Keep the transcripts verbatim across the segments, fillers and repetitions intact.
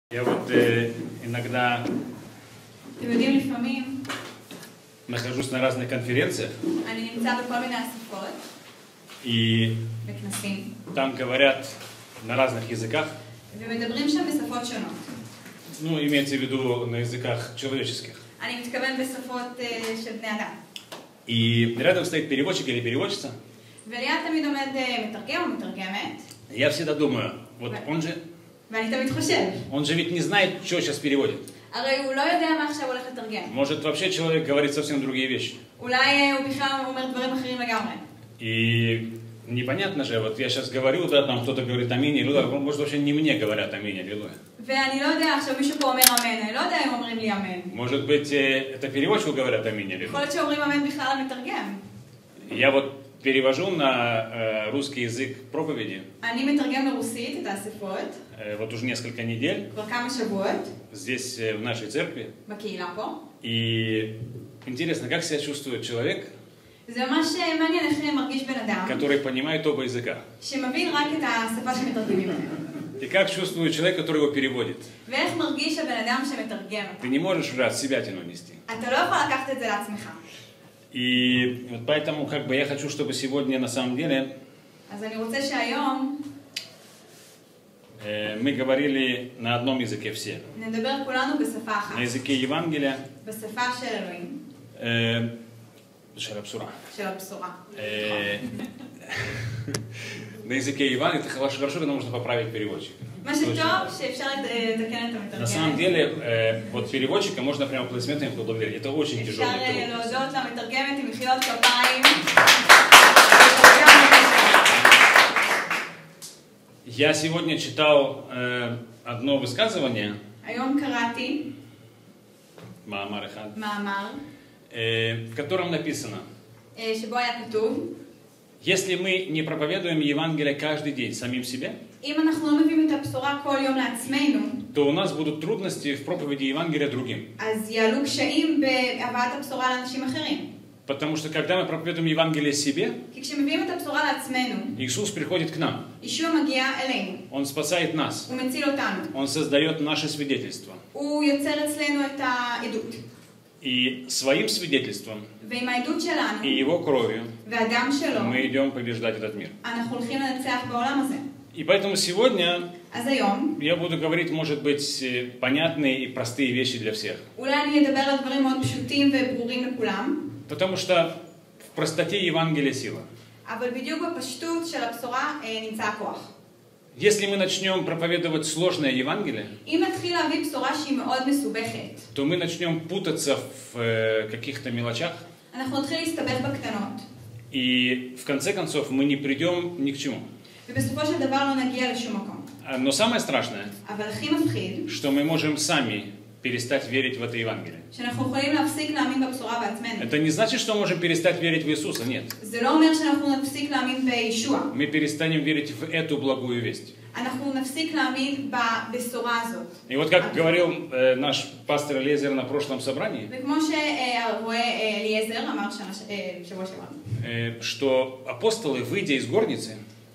Я вот э, иногда אתם יודעים, לפעמים нахожусь на разных конференциях, אני נמצא בכל מיני אספות и וכנסים, там говорят на разных языках, ומדברים שם בשפות שונות. ну, имеется в виду на языках человеческих. אני מתכוון בשפות אה, של בני אדם. И рядом стоит переводчик или переводчица. וליד תמיד עומד אה, מתרגם או מתרגמת, Я всегда думаю, вот он же, ואני תמיד חושב, он же ведь не знает, что сейчас переводит. הרי הוא לא יודע מה עכשיו הולך לתרגם. Может, вообще человек говорит совсем другие вещи. אולי אה, הוא בכלל אומר דברים אחרים לגמרי. И непонятно же, вот я сейчас говорю, да, там кто-то говорит аминь, аллилуйя, может, вообще не мне говорят аминь, аллилуйя. ואני לא יודע, עכשיו מישהו פה אומר אמן, אני לא יודע אם אומרים לי אמן. Может быть, э, это переводчику говорят аминь, аллилуйя. יכול להיות שאומרים אמן בכלל למתרגם. Я вот перевожу на э, русский язык проповеди, אני מתרגם לרוסית את האספות, э, вот уже несколько недель, כבר כמה שבועות, здесь, э, в нашей церкви. בקהילה פה. И интересно, как себя чувствует человек, זה ממש מעניין איך מרגיש בן אדם, который понимает оба языка. שמבין רק את השפה שמתרגמים ממנו. И как чувствует человек, который его переводит. ואיך מרגיש הבן אדם שמתרגם אותו. Ты не можешь уже от себя тяну нести. אתה לא יכול לקחת את זה לעצמך. И вот поэтому как бы я хочу, чтобы сегодня на самом деле אז אני רוצה שהיום э, мы говорили на одном языке все. נדבר כולנו בשפה אחת. На языке Евангелия, בשפה של אלוהים, э, של הבשורה. של הבשורה. Э, На языке Евангелия это хорошо, хорошо, когда можно поправить переводчика. מה שטוב שאפשר לתקן את На самом המתרגם. деле, э, вот переводчика можно прямо аплодисментами поблагодарить. Это очень אפשר тяжелый אה, труд. להודות למתרגמת עם מחיאות כפיים. Я сегодня читал э, одно высказывание, היום קראתי Маамар Эхад, מאמר э, в котором написано: אה, שבו היה כתוב, если мы не проповедуем Евангелие каждый день самим себе, אם אנחנו לא מביאים את הבשורה כל יום לעצמנו, то у нас будут трудности в проповеди Евангелия другим. אז יעלו קשיים בהבאת הבשורה לאנשים אחרים. Потому что когда мы проповедуем Евангелие себе, כי כשמביאים את הבשורה לעצמנו, Иисус приходит к нам. ישוע מגיע אלינו, Он спасает нас. הוא מציל אותנו, Он создает наше свидетельство. הוא יוצר אצלנו את העדות. И своим свидетельством ועם העדות שלנו, и его кровью והדם שלו, мы идем побеждать этот мир. אנחנו הולכים לנצח בעולם הזה. И поэтому сегодня אז היום, я буду говорить, может быть, э, понятные и простые вещи для всех. אולי אני אדבר על דברים מאוד פשוטים וברורים לכולם, Потому что в простоте Евангелия сила. אבל בדיוק בפשטות של הבשורה אה, נמצא הכוח. Если мы начнем проповедовать сложное Евангелие, אם נתחיל להביא בשורה שהיא מאוד מסובכת, то мы начнем путаться в э, каких-то мелочах, אנחנו נתחיל להסתבך בקטנות. и в конце концов мы не придем ни к чему. ובסופו של דבר לא נגיע לשום מקום. А- Но самое страшное, אבל הכי מפחיד, что мы можем сами перестать верить в это Евангелие. שאנחנו יכולים להפסיק להאמין בבשורה בעצמנו. Это не значит, что мы можем перестать верить в Иисуса, нет. זה לא אומר שאנחנו נפסיק להאמין בישוע. Мы перестанем верить в эту благую весть. אנחנו נפסיק להאמין בבשורה הזאת. И вот как говорил э, наш пастор Элиезер на прошлом собрании, וכמו שרואה אליעזר אמר שנה, אה, שבוע שעבר, э, что апостолы, выйдя из горницы,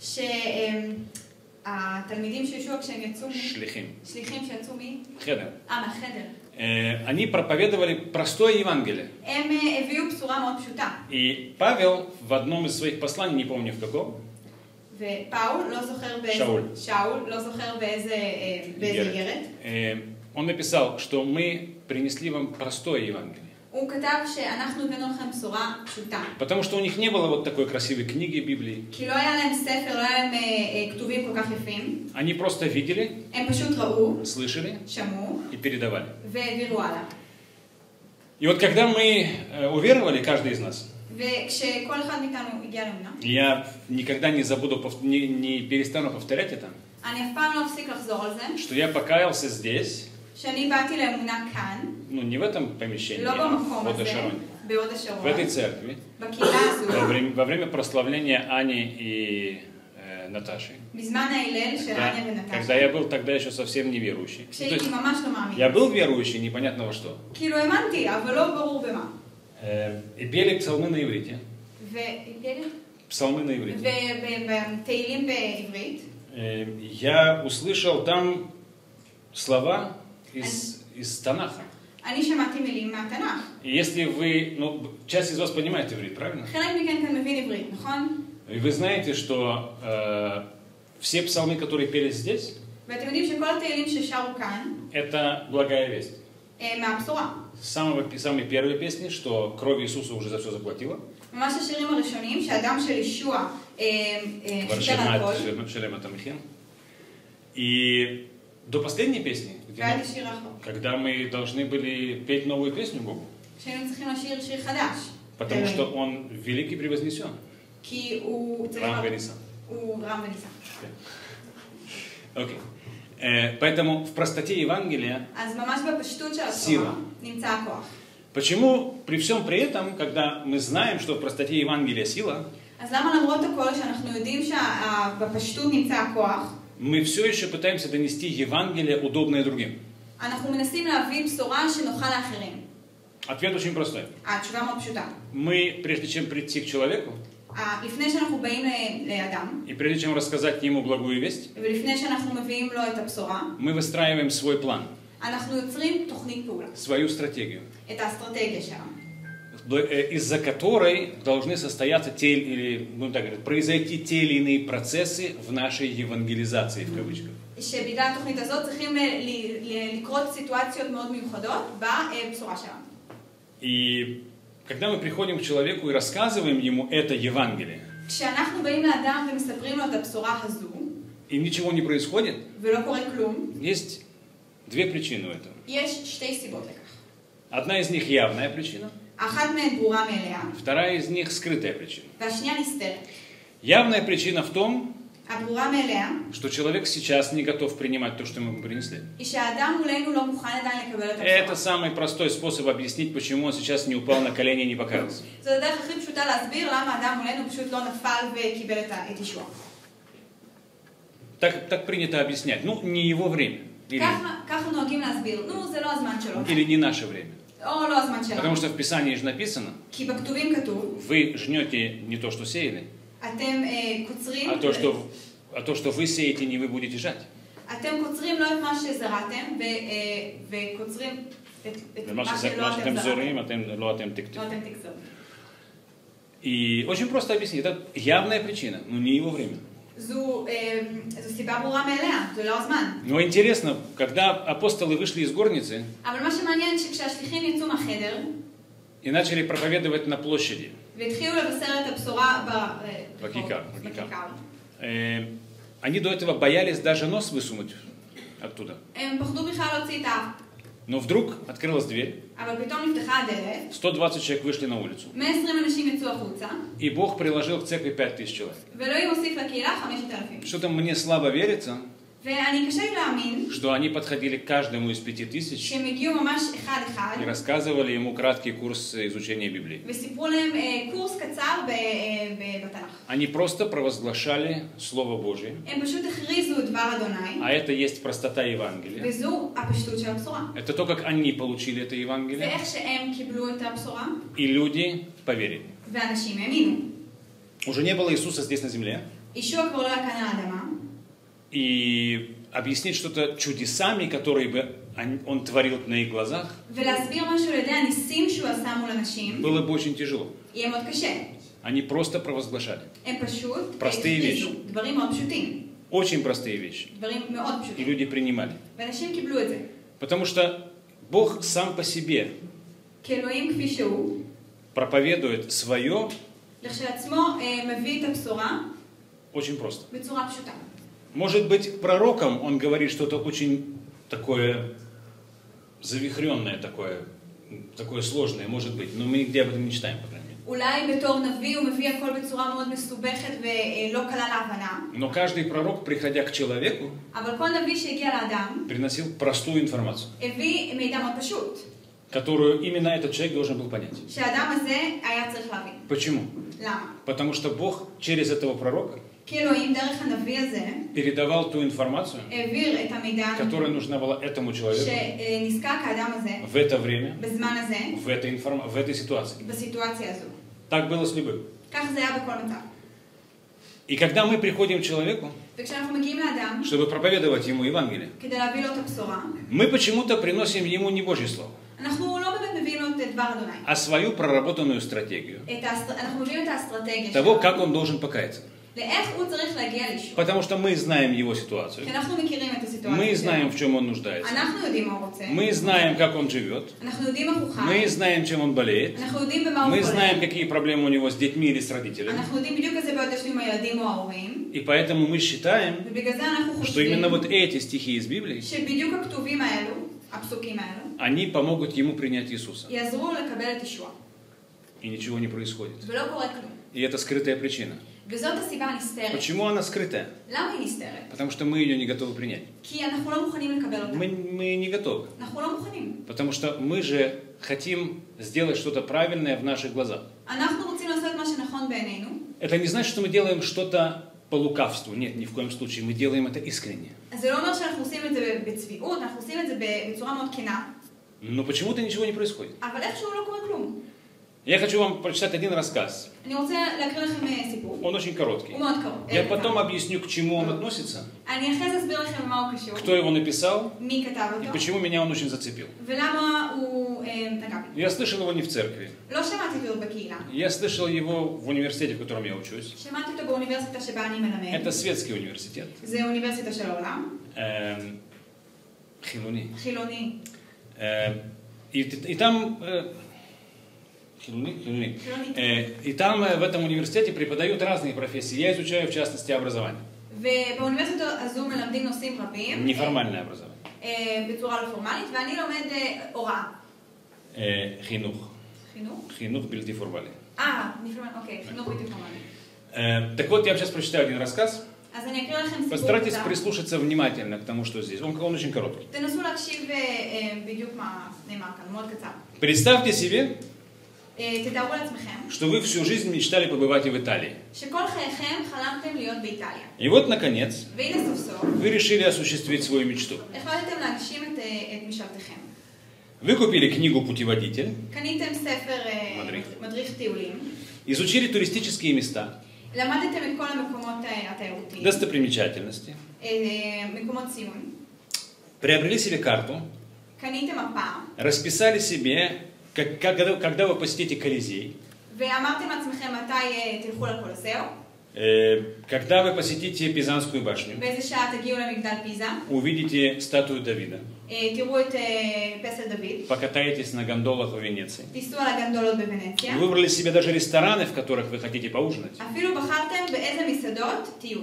שהתלמידים של ישוע כשהם יצאו, шлихим, שליחים שיצאו מי? хедер, אה, מהחדר. э, они проповедовали простое Евангелие. הם אה, הביאו בשורה מאוד פשוטה. И Павел в одном из своих посланий, не помню в каком, ופאול, לא זוכר באיזה... שאול. שאול, לא זוכר באיזה אה, באיזה איגרת. э, он написал, что мы принесли вам простое Евангелие. הוא כתב שאנחנו הבאנו לכם בשורה פשוטה. Потому что у них не было вот такой красивой книги Библии. כי לא היה להם ספר, לא היה להם אה, אה, כתובים כל כך יפים. Они просто видели, הם פשוט ראו, слышали שמעו, и передавали. והעבירו הלאה. И вот когда мы э, уверовали, каждый из нас, וכשכל אחד מאיתנו הגיע לאמונה, я никогда не забуду, пов- не, не перестану повторять это, אני אף פעם לא אפסיק לחזור על זה, что я покаялся здесь, שאני באתי לאמונה כאן, ну не в этом помещении, לא а במקום в הזה, Одешароне, בהוד в השרון, этой церкви, בקהילה הזו, во время, во время прославления Ани и э, Наташи. בזמן ההלל של Когда, אניה когда ונטשה, я был тогда еще совсем неверующий. Ну, то כשהייתי есть ממש לא מאמין. я был верующий, непонятно во что. כאילו האמנתי, אבל לא ברור במה. Э, и пели псалмы на иврите. Псалмы на иврите. ותהילים בעברית. Э, я услышал там слова из, из Танаха. אני שמעתי מילים מהתנ"ך. И если вы, ну, часть из вас понимает иврит, правильно? חלק מכן כאן מבין עברית, נכון? И вы знаете, что э, все псалмы, которые пелись здесь, ואתם יודעים שכל התהילים ששרו כאן, это благая весть. אה, מהבשורה. Самые, самые первые песни, что кровь Иисуса уже за все заплатила. ממש השירים הראשונים, שהדם של ישוע אה, אה, חיתר על הכל. Шелем это Михен. И до последней песни, где ועד мы- השיר האחרון. когда мы должны были петь новую песню Богу, שהיינו צריכים לשיר שיר חדש. потому что Он великий превознесен. כי הוא צריך... רם ונישא. הוא רם ונישא. Окей. Э, Поэтому в простоте Евангелия, אז ממש בפשטות של סירה. התורה נמצא הכוח. почему при всем при этом, когда мы знаем, что в простоте Евангелия сила, אז למה למרות הכל שאנחנו יודעים שבפשטות נמצא הכוח, мы все еще пытаемся донести Евангелие, удобное другим? אנחנו מנסים להביא בשורה שנוחה לאחרים? Ответ очень простой. התשובה מאוד פשוטה. Мы, прежде чем прийти к человеку, לפני שאנחנו באים ל- לאדם, и прежде чем рассказать ему благую весть, ולפני שאנחנו מביאים לו את הבשורה, мы выстраиваем свой план, אנחנו יוצרים תוכנית פעולה, свою стратегию, את האסטרטגיה שלנו, бл- э, из-за которой должны состояться те или, будем так говорить, произойти те или иные процессы в нашей евангелизации, в кавычках. שבגלל התוכנית הזאת צריכים ל- ל- ל- לקרות סיטואציות מאוד מיוחדות בבשורה שלנו. И когда мы приходим к человеку и рассказываем ему это Евангелие, כשאנחנו באים לאדם ומספרים לו את הבשורה הזו, и ничего не происходит, ולא קורה כלום, есть две причины у этого. יש שתי סיבות לכך. Одна из них явная причина, אחת מהן ברורה מאליה, вторая из них скрытая причина. והשנייה נסתרת. Явная причина в том, הברורה מאליה что человек сейчас не готов принимать то, что мы ему принесли. היא שהאדם מולנו לא מוכן עדיין לקבל את Это הבשורה. самый простой способ объяснить, почему он сейчас не упал на колени и не покаялся. זו הדרך הכי פשוטה להסביר למה האדם מולנו פשוט לא נפל וקיבל את ה- את ישוע. Так, так принято объяснять. Ну, не его время. Или, ככה ככה נוהגים להסביר, נו זה לא הזמן שלו, или не наше время. או לא הזמן שלנו. Потому что в Писании же написано, כי בכתובים כתוב, вы жнете не то, что сеяли, אתם אה, קוצרים, а то, что, а то, что вы сеете, не вы будете жать. אתם קוצרים לא את מה שזרעתם, ו- אה, וקוצרים את את ומה מה שזה- שלא מה אתם שאתם זרעתם. זורעים, אתם- לא אתם תקטפו. לא אתם תגזרו. И очень просто объяснить. Это явная причина, но не его время. זו אה, זו סיבה ברורה מאליה, זה לא הזמן. Но интересно, когда апостолы вышли из горницы אבל מה שמעניין שכשהשליחים יצאו מהחדר, и начали проповедовать на площади, והתחילו לבשר את הבשורה ב- אה, בכיכר, ברחוב, בכיכר. בכיכר. э, они до этого боялись даже нос высунуть оттуда. הם פחדו בכלל להוציא את האף. Но вдруג открылась дверь, אבל פתאום נפתחה הדלת, сто двадцать человек вышли на улицу. מאה ועשרים אנשים יצאו החוצה, И Бог приложил к церкви пять тысяч человек. ואלוהים הוסיף לקהילה חמשת אלפים. Что-то мне слабо верится, ואני קשה לי להאמין что они подходили к каждому из пяти тысяч שהם הגיעו ממש אחד-אחד, и рассказывали ему краткий курс изучения Библии. וסיפרו להם אה, קורס קצר ב- אה, ב- בתנ"ך. Они просто провозглашали Слово Божье, הם פשוט הכריזו את דבר אדוני, а это есть простота Евангелия. וזו הפשטות של הבשורה. Это то, как они получили это Евангелие, ואיך שהם קיבלו את הבשורה, и люди поверили. ואנשים האמינו. Уже не было Иисуса здесь на земле, ישוע כבר לא היה כאן על האדמה, и объяснить что-то чудесами, которые бы он он творил на их глазах, ולהסביר משהו על ידי הניסים שהוא עשה מול אנשים, было бы очень tяжело. יהיה מאוד קשה. Они просто провозглашали. הם פשוט פרסטי הכריזו ויש. דברים מאוד פשוטים, Очень простые вещи. דברים מאוד И פשוטים. люди принимали. ואנשים קיבלו את זה. Потому что Бог сам по себе כי אלוהים כפי שהוא, проповедует свое לכשעצמו אה, מביא את הבשורה очень просто. בצורה פשוטה. Может быть, пророком он говорит что-то очень такое завихренное, такое, такое сложное, может быть, но мы нигде об этом не читаем, по крайней мере. אולי בתור נביא הוא מביא הכל בצורה מאוד מסובכת ולא קלה להבנה, Но каждый пророк, приходя к человеку, אבל כל נביא שהגיע לאדם приносил простую информацию, הביא מידע מאוד פשוט, которую именно этот человек должен был понять. שהאדם הזה היה צריך להבין. Почему? למה? Потому что Бог через этого пророка כי אלוהים דרך הנביא הזה передавал ту информацию, העביר את המידע которая нужна была этому человеку שנזקק האדם הזה в это время, בזמן הזה, в этой, информ... в этой ситуации. בסיטואציה הזו. Так было с любым. כך זה היה בכל מצב. И когда мы приходим к человеку, וכשאנחנו מגיעים לאדם, чтобы проповедовать ему Евангелие, כדי להביא לו את הבשורה, мы почему-то приносим ему не Божье Слово, אנחנו לא באמת מביאים לו את דבר אדוני. а свою проработанную стратегию את האסטר... אנחנו מביאים את האסטרטגיה того, שלו. как он должен покаяться. לאיך הוא צריך להגיע לאישור. Потому что мы знаем его ситуацию, כי אנחנו מכירים את הסיטואציה мы שלו. знаем, в чем он нуждается, אנחנו יודעים מה הוא רוצה. мы знаем, как он живет, אנחנו יודעים איך הוא חי. мы знаем, чем он болеет, אנחנו יודעים במה הוא мы חולה. знаем, какие проблемы у него с детьми или с родителями. אנחנו יודעים בדיוק איזה בעיות יש לי עם הילדים או ההורים. И поэтому мы считаем, ובגלל זה אנחנו что חושבים именно вот эти стихи из Библии, שבדיוק הכתובים האלו, הפסוקים האלו, они помогут ему принять Иисуса. יעזרו לקבל את ישוע. И ничего не происходит. ולא קורה כלום. И это скрытая причина. וזאת הסיבה הנסתרת. Почему она скрытая? למה היא נסתרת? Потому что мы ее не готовы принять. כי אנחנו לא מוכנים לקבל אותה. Мы, мы не готовы. אנחנו לא мוכנים. Потому что мы же хотим сделать что-то правильное в наших глазах. אנחנו רוצים לעשות מה שנכון בעינינו. Это не значит, что мы делаем что-то по лукавству. Нет, ни в коем случае. Мы делаем это искренне. אז זה לא אומר שאנחנו עושים את זה בצביעות, אנחנו עושים את זה בצורה מאוד כנה. Но почему-то ничего не происходит. אבל איכשהו לא קורה כלום. Я хочу вам прочитать один рассказ. אני רוצה להקריא לכם סיפור. Он очень короткий. הוא מאוד קרוב. Я потом объясню, к чему он относится, אני אחרי זה אסביר לכם מה הוא קשור. кто его написал מי כתב и אותו. почему меня он очень зацепил. ולמה הוא אה, נגע בי. Я слышал его не в церкви. לא שמעתי אותו בקהילה. Я слышал его в университете, в котором я учусь. שמעתי אותו באוניברסיטה שבה אני מלמד. Это светский университет. זה אוניברסיטה של העולם. Эм, Хилуни. חילוני. Эм, И, и там... э, Хилуни? Хилуни. Э, И там э, в этом университете преподают разные профессии. Я изучаю, в частности, образование. ובאוניברסיטה הזו מלמדים נושאים רבים. Неформальное образование. אה, בצורה לא פורמלית, ואני לומד אה, הוראה. Э, Хинух. חינוך? Хинух бильди формали. אה, נפלא, אוקיי, חינוך בלתי פורמלי. Э, Так вот, я сейчас прочитаю один рассказ. אז אני אקריא לכם סיפור Постарайтесь קצר. прислушаться внимательно к тому, что здесь. Он, он очень короткий. תנסו להקשיב אה, אה, בדיוק מה נאמר כאן, מאוד קצר. Представьте себе, אה, תתארו לעצמכם что вы всю жизнь мечтали побывать в Италии. שכל חייכם חלמתם להיות באיטליה. И вот, наконец, והנה סוף סוף, вы решили осуществить свою мечту. החלטתם להגשים את, אה, את משאלתכם. Вы купили книгу «Путеводитель», קניתם ספר אה, מדריך. מדריך טיולים, изучили туристические места, למדתם את כל המקומות אה, התיירותיים, достопримечательности, אה, מקומות ציון, приобрели себе карту, קניתם מפה, расписали себе, как, как- когда вы посетите Колизей, ואמרתם לעצמכם מתי אה, תלכו לקולוסיאו, э, когда вы посетите Пизанскую башню, באיזה שעה תגיעו למגדל פיזה, увидите статую Давида, אה, תראו את אה, פסל דוד, покатаетесь на гондолах в Венеции. תיסעו על הגנדולות בוונציה, Вы выбрали себе даже рестораны, в которых вы хотите поужинать. אפילו בחרתם באיזה מסעדות תהיו.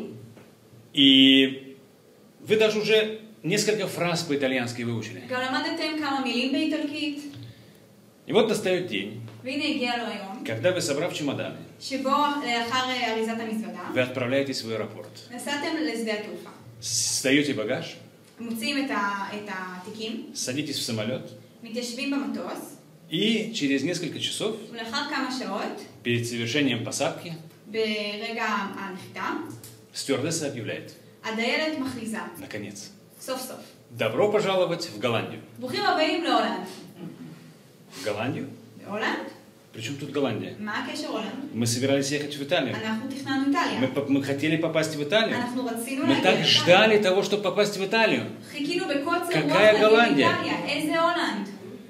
И вы даже уже несколько фраз по-итальянски выучили. גם למדתם כמה מילים באיטלקית, И вот настает день, והנה הגיע לו היום, когда вы, собрав чемоданы, שבו לאחר אה, אריזת המזוודה, вы отправляетесь в аэропорт. נסעתם לשדה התעופה. Сдаете багаж, מוציאים את, ה, את התיקים, садитесь в самолет, מתיישבים במטוס, и через несколько часов, ולאחר כמה שעות, перед совершением посадки, ברגע הנחיתה, стюардесса объявляет, הדיילת מכריזה, наконец, סוף סוף. добро пожаловать в Голландию. ברוכים הבאים להולנד. В Голландию? הולנד? При чем тут Голландия? מה הקשר הולנד? Мы собирались ехать в Италию. אנחנו תכננו איטליה. Мы, по- мы хотели попасть в Италию. אנחנו רצינו Мы להגיע так לאיטליה. ждали того, чтобы попасть в Италию. חיכינו בקוצר רוח какая להגיע Голландия? לאיטליה. איזה הולנד?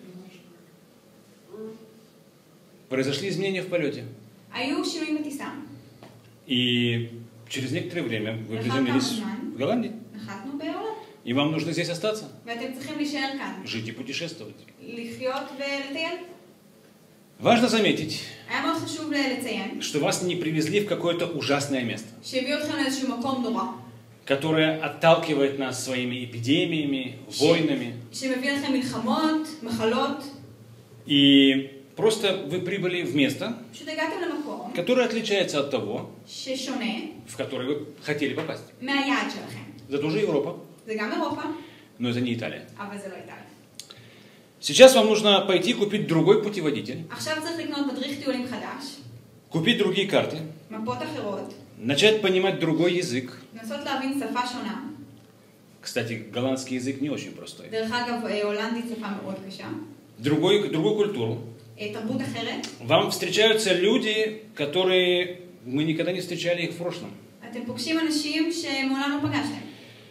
Произошли изменения в полете. היו שינויים בטיסה. И через некоторое время вы Ага, приземлились ага. в Голландии. נחתנו בהולנד. И вам нужно здесь остаться, ואתם צריכים להישאר כאן. жить и путешествовать. לחיות ולטייל. Важно заметить, היה מאוד חשוב לציין что вас не привезли в какое-то ужасное место, שהביאו אתכם לאיזשהו מקום נורא. которое отталкивает нас своими эпидемиями, войнами. שמביא לכם מלחמות, מחלות. И просто вы прибыли в место, פשוט הגעתם למקום которое отличается от того, ששונה в которое вы хотели попасть. מהיעד שלכם. Это тоже Европа, זה גם אירופה, но это не Италия. אבל זה לא איטליה. Сейчас вам нужно пойти купить другой путеводитель, עכשיו צריך לקנות מדריך טיולים חדש, купить другие карты, מפות אחרות, начать понимать другой язык. לנסות להבין שפה שונה. Кстати, голландский язык не очень простой. דרך אגב, אה, הולנדית שפה מאוד קשה. Другой, другую культуру. אה, תרבות אחרת. Вам встречаются люди, которые мы никогда не встречали их в прошлом. אתם פוגשים אנשים שמעולם לא פגשתם.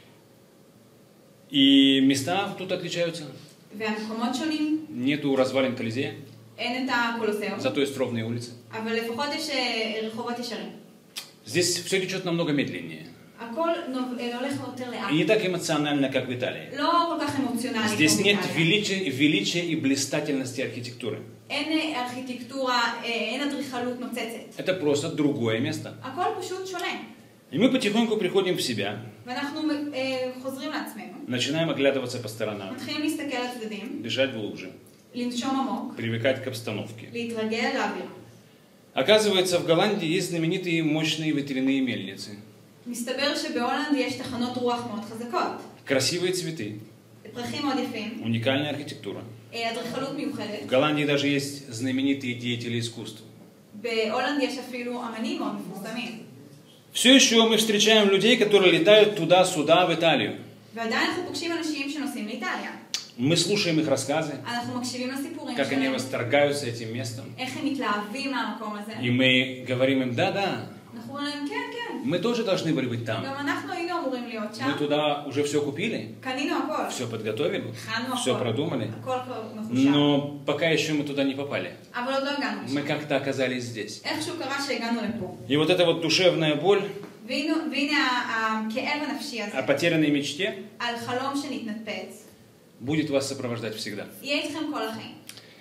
И места тут отличаются. והמקומות שונים. Нету развалин Колизея. אין את הקולוסיאום. Зато есть ровные улицы. אבל לפחות יש רחובות ישרים. Здесь все течет намного медленнее. הכל הולך יותר לאט. И не так эмоционально, как в Италии. לא כל כך אמוציונלי. Здесь нет величия, величия и блистательности архитектуры. אין ארכיטקטורה, אין אדריכלות נוצצת. Это просто другое место. הכל פשוט שונה. И мы потихоньку приходим в себя. ואנחנו חוזרים לעצמנו. Начинаем оглядываться по сторонам. מתחילים להסתכל על הצדדים. Дышать глубже. לנשום עמוק. Привыкать к обстановке. להתרגל לאוויר. Оказывается, в Голландии есть знаменитые мощные ветряные мельницы. מסתבר שבהולנד יש תחנות רוח מאוד חזקות. Красивые цветы. פרחים מאוד יפים. Уникальная архитектура. אדריכלות מיוחדת. В Голландии даже есть знаменитые деятели искусства. בהולנד יש אפילו אמנים מאוד מפורסמים. Все еще мы встречаем людей, которые летают туда-сюда, в Италию. ועדיין אנחנו פוגשים אנשים שנוסעים לאיטליה. Мы слушаем их рассказы, אנחנו מקשיבים לסיפורים как они שלהם. восторгаются этим местом. איך הם מתלהבים מהמקום הזה. И мы говорим им, да-да, אנחנו אומרים להם, כן, כן. мы тоже должны были быть там. גם אנחנו היינו אמורים להיות שם. Мы туда уже все купили, קנינו הכל. все подготовили, הכנו все הכל. продумали. הכל כבר מחושב. Но пока еще мы туда не попали. אבל עוד לא הגענו Мы לשם. как-то оказались здесь. איכשהו קרה שהגענו לפה. И вот эта вот душевная боль והנה, והנה הכאב הנפשי הזה. о потерянной мечте על חלום שנתנפץ. будет вас сопровождать всегда. יהיה איתכם כל החיים.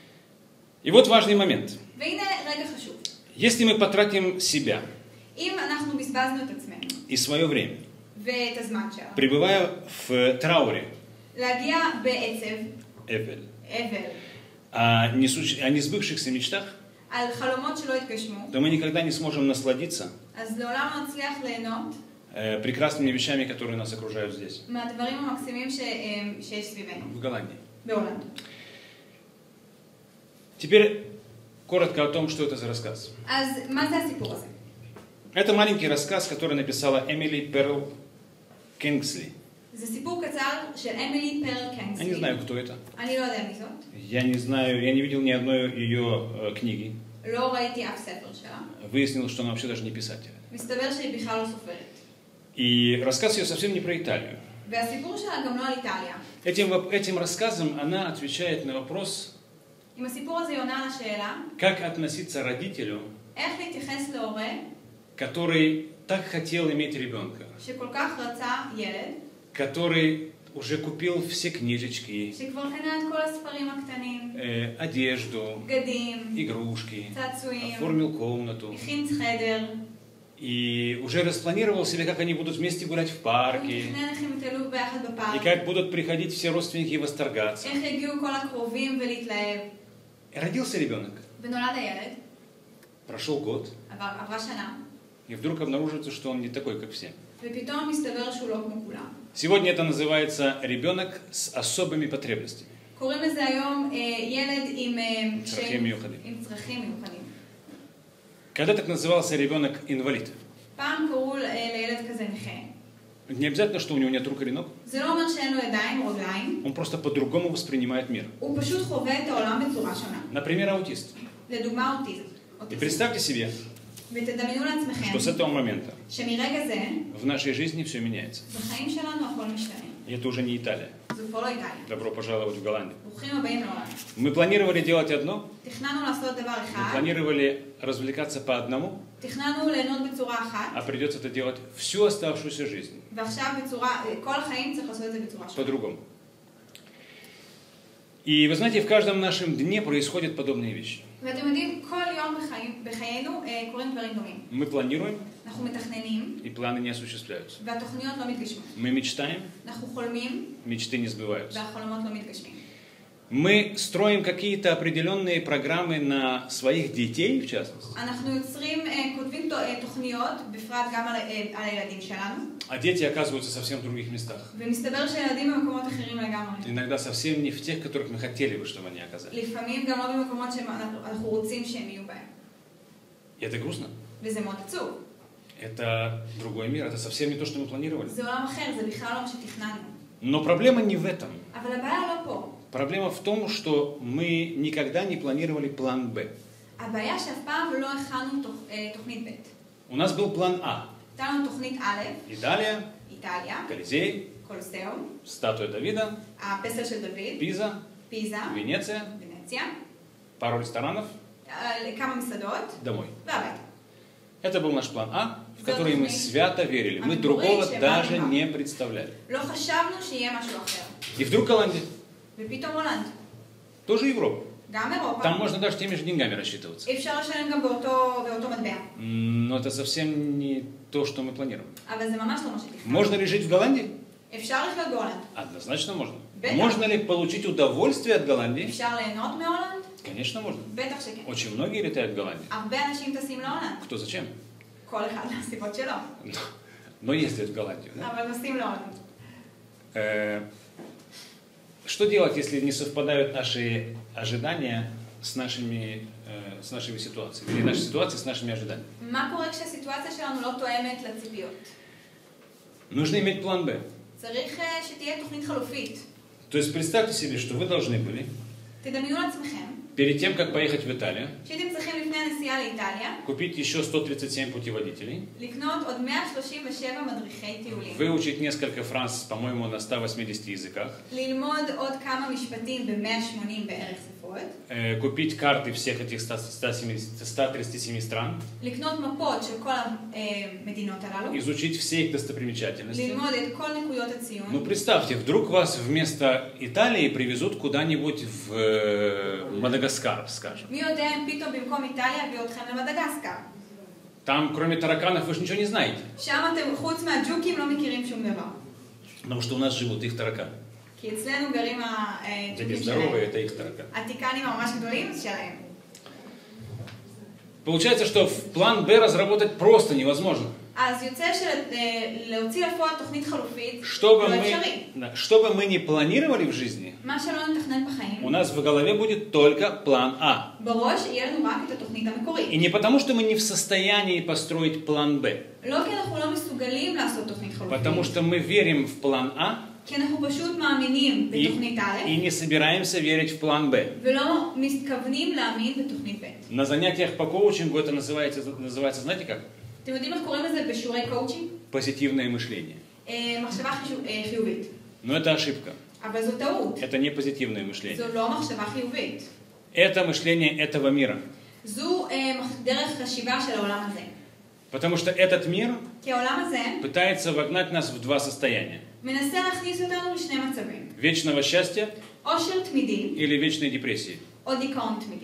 И вот важный момент. והנה רגע חשוב. Если мы потратим себя אם אנחנו бזבזנו את עצמנו. и свое время, ואת הזמן שלנו. пребывая в трауре, להגיע בעצב. Эвель, אבל. о, несуч... о несбывшихся мечтах, על חלומות שלא התגשמו. то мы никогда не сможем насладиться אז לעולם לא נצליח ליהנות. э, прекрасными вещами, которые нас окружают здесь, מהדברים המקסימים ש... שיש סביבנו. в Голландии. בהולנד. Теперь коротко о том, что это за рассказ. אז מה זה הסיפור הזה? Это маленький рассказ, который написала Эмили Перл Кингсли. זה סיפור קצר של אמילי פרל Я קינגסלי. не знаю, кто это. אני לא יודע מי זאת. Я не знаю, я не видел ни одной ее э, книги. לא ראיתי אף ספר שלה. Выяснилось, что она вообще даже не פисатель. מסתבר שהיא בכלל לא סופרת. И рассказ ее совсем не про Италию. והסיפור שלה גם לא על איטליה. Этим, воп- этим рассказом она отвечает на вопрос, עם הסיפור הזה היא עונה על השאלה, как относиться родителю, איך להתייחס להורה который так хотел иметь ребенка, שכל כך רצה ילד, который уже купил все книжечки, שכבר קנה את כל הספרים הקטנים, э, одежду, בגדים, игрушки, צעצועים, оформил комнату הכין חדר, и уже распланировал себе, как они будут вместе гулять в הוא парке, תכנן איך הם יטיילו ביחד и בפארק, как будут приходить все родственники и восторгаться. איך יגיעו כל הקרובים ולהתלהב. Родился ребенок, ונולד הילד, прошел год, עבר, עברה שנה, и вдруг обнаружится, что он не такой, как все. ופתאום מסתבר שהוא לא כמו כולם. Сегодня это называется ребенок с особыми потребностями. קוראים לזה היום אה, ילד עם, אה, צרכים שם- מיוחדים. עם צרכים מיוחדים. Когда так назывался ребенок инвалид, פעם קראו אה, לילד כזה נכה. не обязательно, что у него нет рук и ног, זה לא אומר שאין לו ידיים או רגליים, он просто по-другому воспринимает мир. הוא פשוט חווה את העולם בצורה שונה. Например, аутист. לדוגמה אוטיזם. И אוטיזם. представьте себе, ותדמיינו לעצמכם что с этого момента שמרגע זה, в нашей жизни все меняется. בחיים שלנו הכל משתנה. И это уже не Италия. זו כבר לא איטליה. Добро пожаловать в Голландию. ברוכים הבאים לעולם. Мы планировали делать одно, תכננו לעשות דבר мы אחד, планировали развлекаться по одному, תכננו ליהנות בצורה אחת, а придется это делать всю оставшуюся жизнь ועכשיו בצורה, כל החיים צריך לעשות את זה בצורה שונה. по-другому. И вы знаете, в каждом нашем дне происходят подобные вещи. ואתם יודעים, כל יום בחיים, בחיינו אה, קורים דברים דומים. Мы планируем, אנחנו מתכננים, и планы не осуществляются. והתוכניות לא מתגשמות. Мы мечтаем, אנחנו חולמים, мечты не сбываются. והחלומות לא מתגשמים. Мы строим какие-то определенные программы на своих детей, в частности. אנחנו יוצרים, אה, כותבים ת- אה, תוכניות, בפרט גם על, אה, על הילדים שלנו, А дети оказываются совсем в других местах. ומסתבר שילדים במקומות אחרים לגמרי. Иногда совсем не в тех, в которых мы хотели бы, чтобы они оказались. לפעמים גם לא במקומות שאנחנו רוצים שהם יהיו בהם. И это грустно. וזה מאוד עצוב. Это другой мир, это совсем не то, что мы планировали. זה עולם אחר, זה בכלל לא מה שתכננו. Но проблема не в этом. אבל הבעיה לא פה. Проблема в том, что мы никогда не планировали план Б. הבעיה שאף פעם לא הכנו תוכ... אה, תוכנית ב'. У нас был план А. הייתה לנו תוכנית א', Италия, איטליה, Колизей, קולוסיאום, статуя Давида, הפסל של דוד, Пиза, פיזה, Венеция, ונציה, пару ресторанов, אה, כמה מסעדות, домой. והביתה. Это был наш план А, в Да, который мы мы- свято верили. Мы А другого говорите, даже мама. не представляли. לא חשבנו שיהיה משהו אחר. И вдруг Голландия, ופתאום הולנד, тоже Европа. גם אירופה, Там можно даже теми же деньгами рассчитываться. אפשר לשלם גם באותו, באותו מטבע. Но это совсем не то, что мы планируем. אבל זה ממש לא מה שתכננו. Можно ли жить в Голландии? אפשר לחיות בהולנד. Однозначно можно. Да. Можно ли получить удовольствие от Голландии? אפשר ליהנות מהולנד? Конечно, можно. בטח שכן. Очень многие לетают в Голландию. הרבה אנשים טסים להולנד. Кто зачем? כל אחד מהסיבות שלו. Но ездят в Голландию. Да? אבל נוסעים להולנד. Э, Что делать, если не совпадают наши ожидания с нашими, э, с нашими ситуациями? Или наши ситуации с нашими ожиданиями? מה קורה כשהסיטואציה שלנו לא תואמת לציפיות? Нужно иметь план Б. צריך אה, שתהיה תוכנית חלופית. То есть представьте себе, что вы должны были, תדמיינו לעצמכם, перед тем, как поехать в Италию, שהייתם צריכים לפני הנסיעה לאיטליה, купить еще сто тридцать семь путеводителей, לקנות עוד מאה שלושים ושבע מדריכי טיולים. выучить несколько фраз, по-моему, на ста восьмидесяти языках, ללמוד עוד כמה משפטים ב-מאה ושמונים בערך ספרות, э, купить карты всех этих ста семидесяти, ста тридцати семи стран, לקנות מפות של כל המדינות הללו, изучить все их достопримечательности. ללמוד את כל נקודות הציון. Ну, представьте, вдруг вас вместо Италии привезут куда-нибудь в э, Мадагаскар, скажем. מי יודע אם פתאום במקום איטליה יביאו אתכם למדגסקר. Там, кроме тараканов, вы же ничего не знаете. שם אתם חוץ מהג'וקים לא מכירים שום דבר. Потому что у нас живут их тараканы. כי אצלנו גרים Эти הג'וקים здоровые, שלהם. это их тараканы. הטיקנים הממש גדולים שלהם. Получается, что в план Б разработать просто невозможно. אז יוצא שלהוציא לפועל תוכנית חלופית Что бы, לא мы, אפשרי. да, что бы мы ни планировали в жизни, מה שלא נתכנן у בחיים, нас в голове будет только план А. בראש יהיה לנו רק את התוכנית И המקורית. не потому, что мы не в состоянии построить план Б, לא כי אנחנו לא מסוגלים לעשות תוכנית חלופית, потому что мы верим в план А כי אנחנו פשוט מאמינים и, בתוכנית א', и не собираемся верить в план Б. ולא מתכוונים להאמין בתוכנית ב'. На занятиях по коучингу это называется, называется, знаете как? אתם יודעים איך קוראים לזה בשיעורי קואוצ'ינג? Позитивное мышление. אה, מחשבה חישוב- אה, חיובית. Но это ошибка. אבל זו טעות. Это не позитивное мышление. זו לא מחשבה חיובית. Это мышление этого мира. זו אה, מח- דרך חשיבה של העולם הזה. Потому что этот мир כי העולם הזה пытается вогнать нас в два состояния. מנסה להכניס אותנו לשני מצבים. Вечного счастья עושר תמידי или вечной депрессии. או דיכאון תמידי.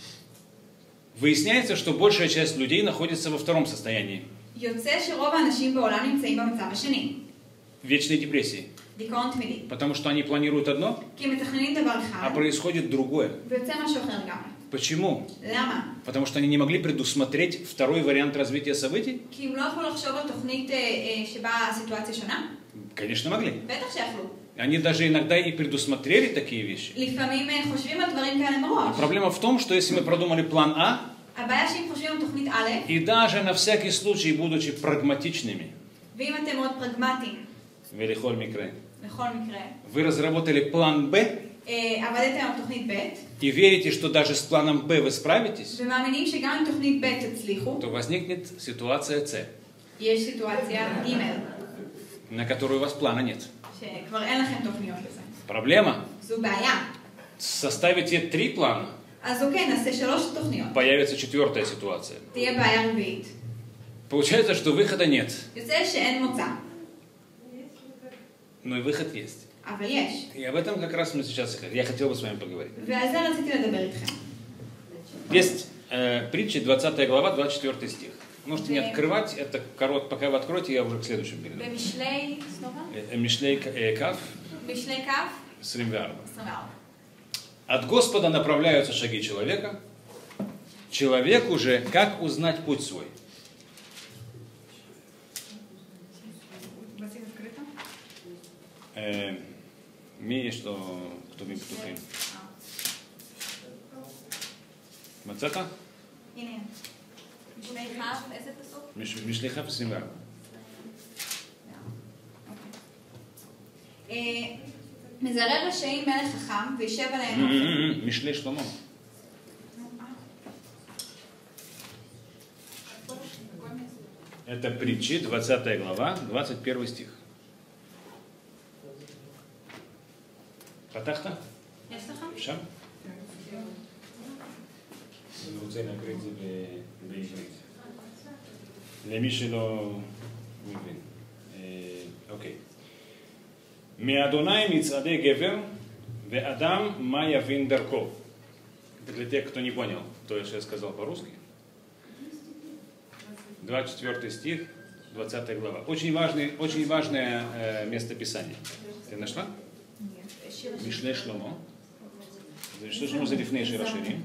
Выясняется, что большая часть людей находится во втором состоянии. יוצא שרוב האנשים בעולם נמצאים במצב השני. Вечной депрессии. דיכאון תמידי. Потому что они планируют одно, כי הם מתכננים דבר а אחד, происходит другое. ויוצא משהו אחר לגמרי. Почему? למה? Потому что они не могли предусмотреть второй вариант развития событий? כי הם לא יכלו לחשוב על תוכנית אה, אה, שבה הסיטואציה שונה? Конечно, могли. בטח שיכלו. Они даже иногда и предусмотрели такие вещи. לפעמים אה, חושבים על דברים כאלה מראש. Проблема в том, что если мы продумали план А, הבעיה שאם חושבים על תוכנית א', и даже на всякий случай, будучи прагматичными, ואם אתם מאוד פרגמטיים, велихоль микре, בכל מקרה, вы разработали план Б אה, עבדתם על תוכנית ב', и верите, что даже с планом Б вы справитесь, ומאמינים שגם עם תוכנית ב' תצליחו, то возникнет ситуация С, יש סיטואציה ג', на которую у вас плана нет. שכבר אין לכם תוכניות לזה. Проблема. זו בעיה. Составите три плана, אז אוקיי, נעשה שלוש תוכניות. появится четвертая ситуация. תהיה בעיה רביעית. Получается, что выхода нет, יוצא שאין מוצא, но и выход есть. אבל יש. И об этом как раз мы сейчас, я хотел бы с вами поговорить. ועל זה רציתי לדבר איתכם. Есть э, притча, двадцатая глава, двадцать четвёртый стих. Можете не Да. открывать, это корот, пока вы откроете, я уже к следующему перейду. במשלי, סנובה? Э, Мишлей К- э, Кав, משלי כ', Сримвярба. עשרים וארבע. От Господа направляются шаги человека. Человеку же, как узнать путь свой? Э, Ми, что, кто ми פתוחים? מצאת? הנה. משלי כ', איזה פסוק? מש- משלי כ' עשרים וארבע. אה, מזרר רשעים מלך חכם וישב עליהם אופן. משלי שלמה. Это притчи, двадцатая глава, двадцать первый стих. פתחת? יש לך? שם? אני רוצה להקריא את זה בעברית. למי שלא מבין. אוקיי. מאדוני מצעדי גבר, ואדם מה יבין דרכו. Это для тех, кто не понял то, что я сказал по-русски. двадцать четвёртый стих, двадцатая глава. Очень, важный, очень важное э, место Писания. Ты нашла? Мишлей Шломо. Что же за лифнейший расширение?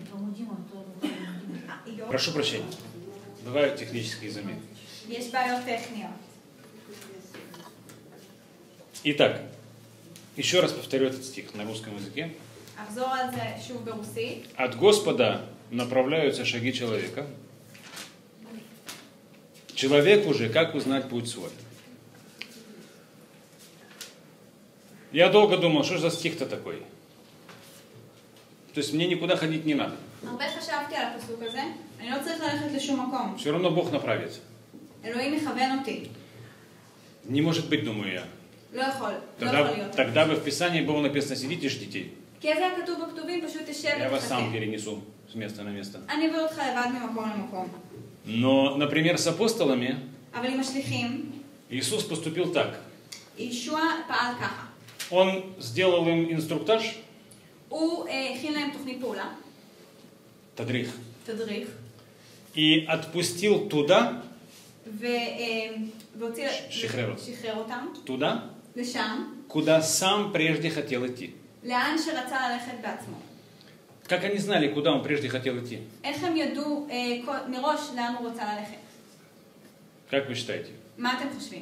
Прошу прощения. Бывают технические замены. יש בעיות טכניות. Итак, еще раз повторю этот стих на русском языке. אחזור על זה שוב ברוסית. От Господа направляются шаги человека. Человек уже, как узнать путь свой? Я долго думал, что же за стих-то такой? То есть мне никуда ходить не надо. הרבה חשבתי על הפסוק הזה, אני לא צריך ללכת לשום מקום. Все равно Бог направит. אלוהים מכוון אותי. Не может быть, думаю я. לא יכול, לא יכול Тогда, להיות. тогда бы в Писании было написано, сидите, ждите. כי זה היה כתוב בכתובים, פשוט תשב Я вас сам ותחכה. перенесу с места на место. אני אעביר אותך לבד ממקום למקום. Но, например, с апостолами אבל עם השליחים, Иисус поступил так. ישוע פעל ככה. Он сделал им инструктаж, הוא אה, הכין להם תוכנית פעולה, тадрих, תדריך, и отпустил туда, ו, אה, והוציא, שחרר. שחרר אותם, туда, לשם, куда сам прежде хотел идти. לאן שרצה ללכת בעצמו. Как они знали, куда он прежде хотел идти? איך הם ידעו אה, כל- מראש לאן הוא רוצה ללכת? Как вы считаете? מה אתם חושבים?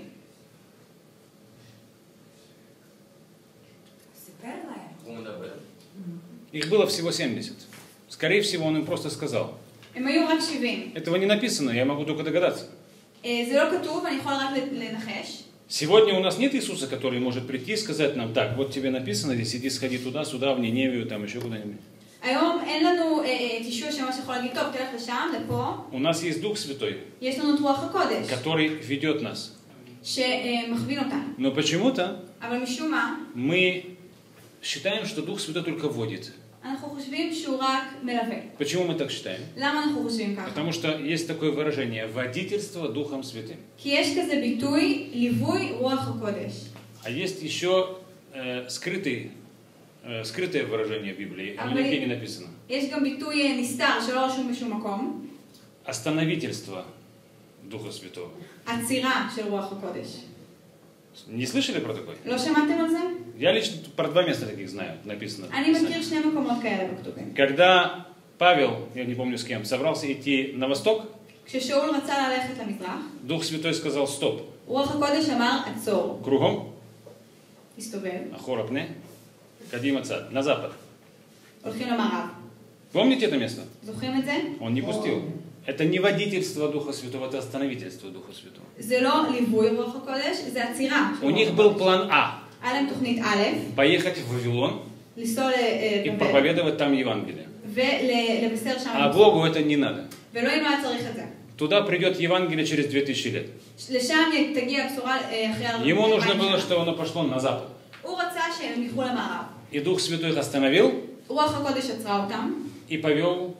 הוא מדבר. Их было всего семьдесят. Скорее всего, он им просто сказал. הם היו רק שבעים. Этого не написано, я могу только догадаться. אה, זה לא כתוב, אני יכולה רק לנחש. Сегодня у нас нет Иисуса, который может прийти и сказать нам, так, вот тебе написано, здесь иди, сходи туда, сюда, в Ниневию, там еще куда-нибудь. היום אין לנו אה, אה, את ישוע שממש יכול להגיד, טוב, תלך לשם, לפה. У нас есть Дух Святой, יש לנו את רוח הקודש, который ведет нас. שמכווין אותנו. Но почему-то אבל משום מה, мы считаем, что Дух Святой только вводит. אנחנו חושבים שהוא רק מלווה. Почему мы так считаем? למה אנחנו חושבים ככה? Потому что есть такое выражение «водительство Духом Святым». כי יש כזה ביטוי, ליווי רוח הקודש. А есть еще э, скрытый, э, скрытое выражение в Библии, оно אבל нигде не написано. יש גם ביטוי אה, נסתר שלא רשום בשום מקום, Остановительство Духа Святого. עצירה של רוח הקודש. Не слышали про такое? לא שמעתם על זה? Я лично про два места таких знаю, написано. в אני Писании. מכיר שני מקומות כאלה בכתובים. Когда Павел, я не помню с кем, собрался идти на восток, כששאול רצה ללכת למזרח, Дух Святой сказал «стоп». רוח הקודש אמר עצור, Кругом, הסתובב, ахора пне, кадим отцад, на запад. הולכים למערב. Помните это место? זוכרים את זה? Он не пустил. Это не водительство Духа Святого, это остановительство Духа Святого. זה לא ליווי רוח הקודש, זה עצירה. של У רוח них הקודש. был план А. היה להם תוכנית א', Поехать в Вавилон לנסוע и לבבל, проповедовать там Евангелие. ולבשר שם. А Богу это не надо. ואלוהים לא היה צריך את זה. Туда придет Евангелие через две тысячи лет. לשם תגיע הבשורה אה, אחרי הרבה Ему нужно אלפיים было, שנה. чтобы оно пошло на запад. הוא רצה שהם ילכו למערב. И Дух Святой их остановил רוח הקודש עצרה אותם, и повел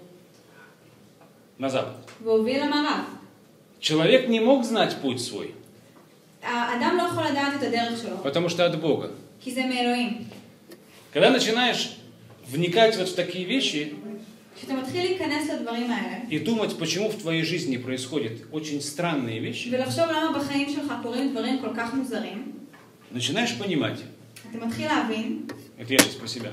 на запад. והוביל למערב. Человек не мог знать путь свой, האדם לא יכול לדעת את הדרך שלו, потому что от Бога. כי זה מאלוהים. Когда начинаешь вникать вот в такие вещи כשאתה מתחיל להיכנס לדברים האלה, и думать, почему в твоей жизни происходят очень странные вещи, ולחשוב למה בחיים שלך קורים דברים כל כך מוזרים, начинаешь понимать, אתה מתחיל להבין, это я сейчас про себя,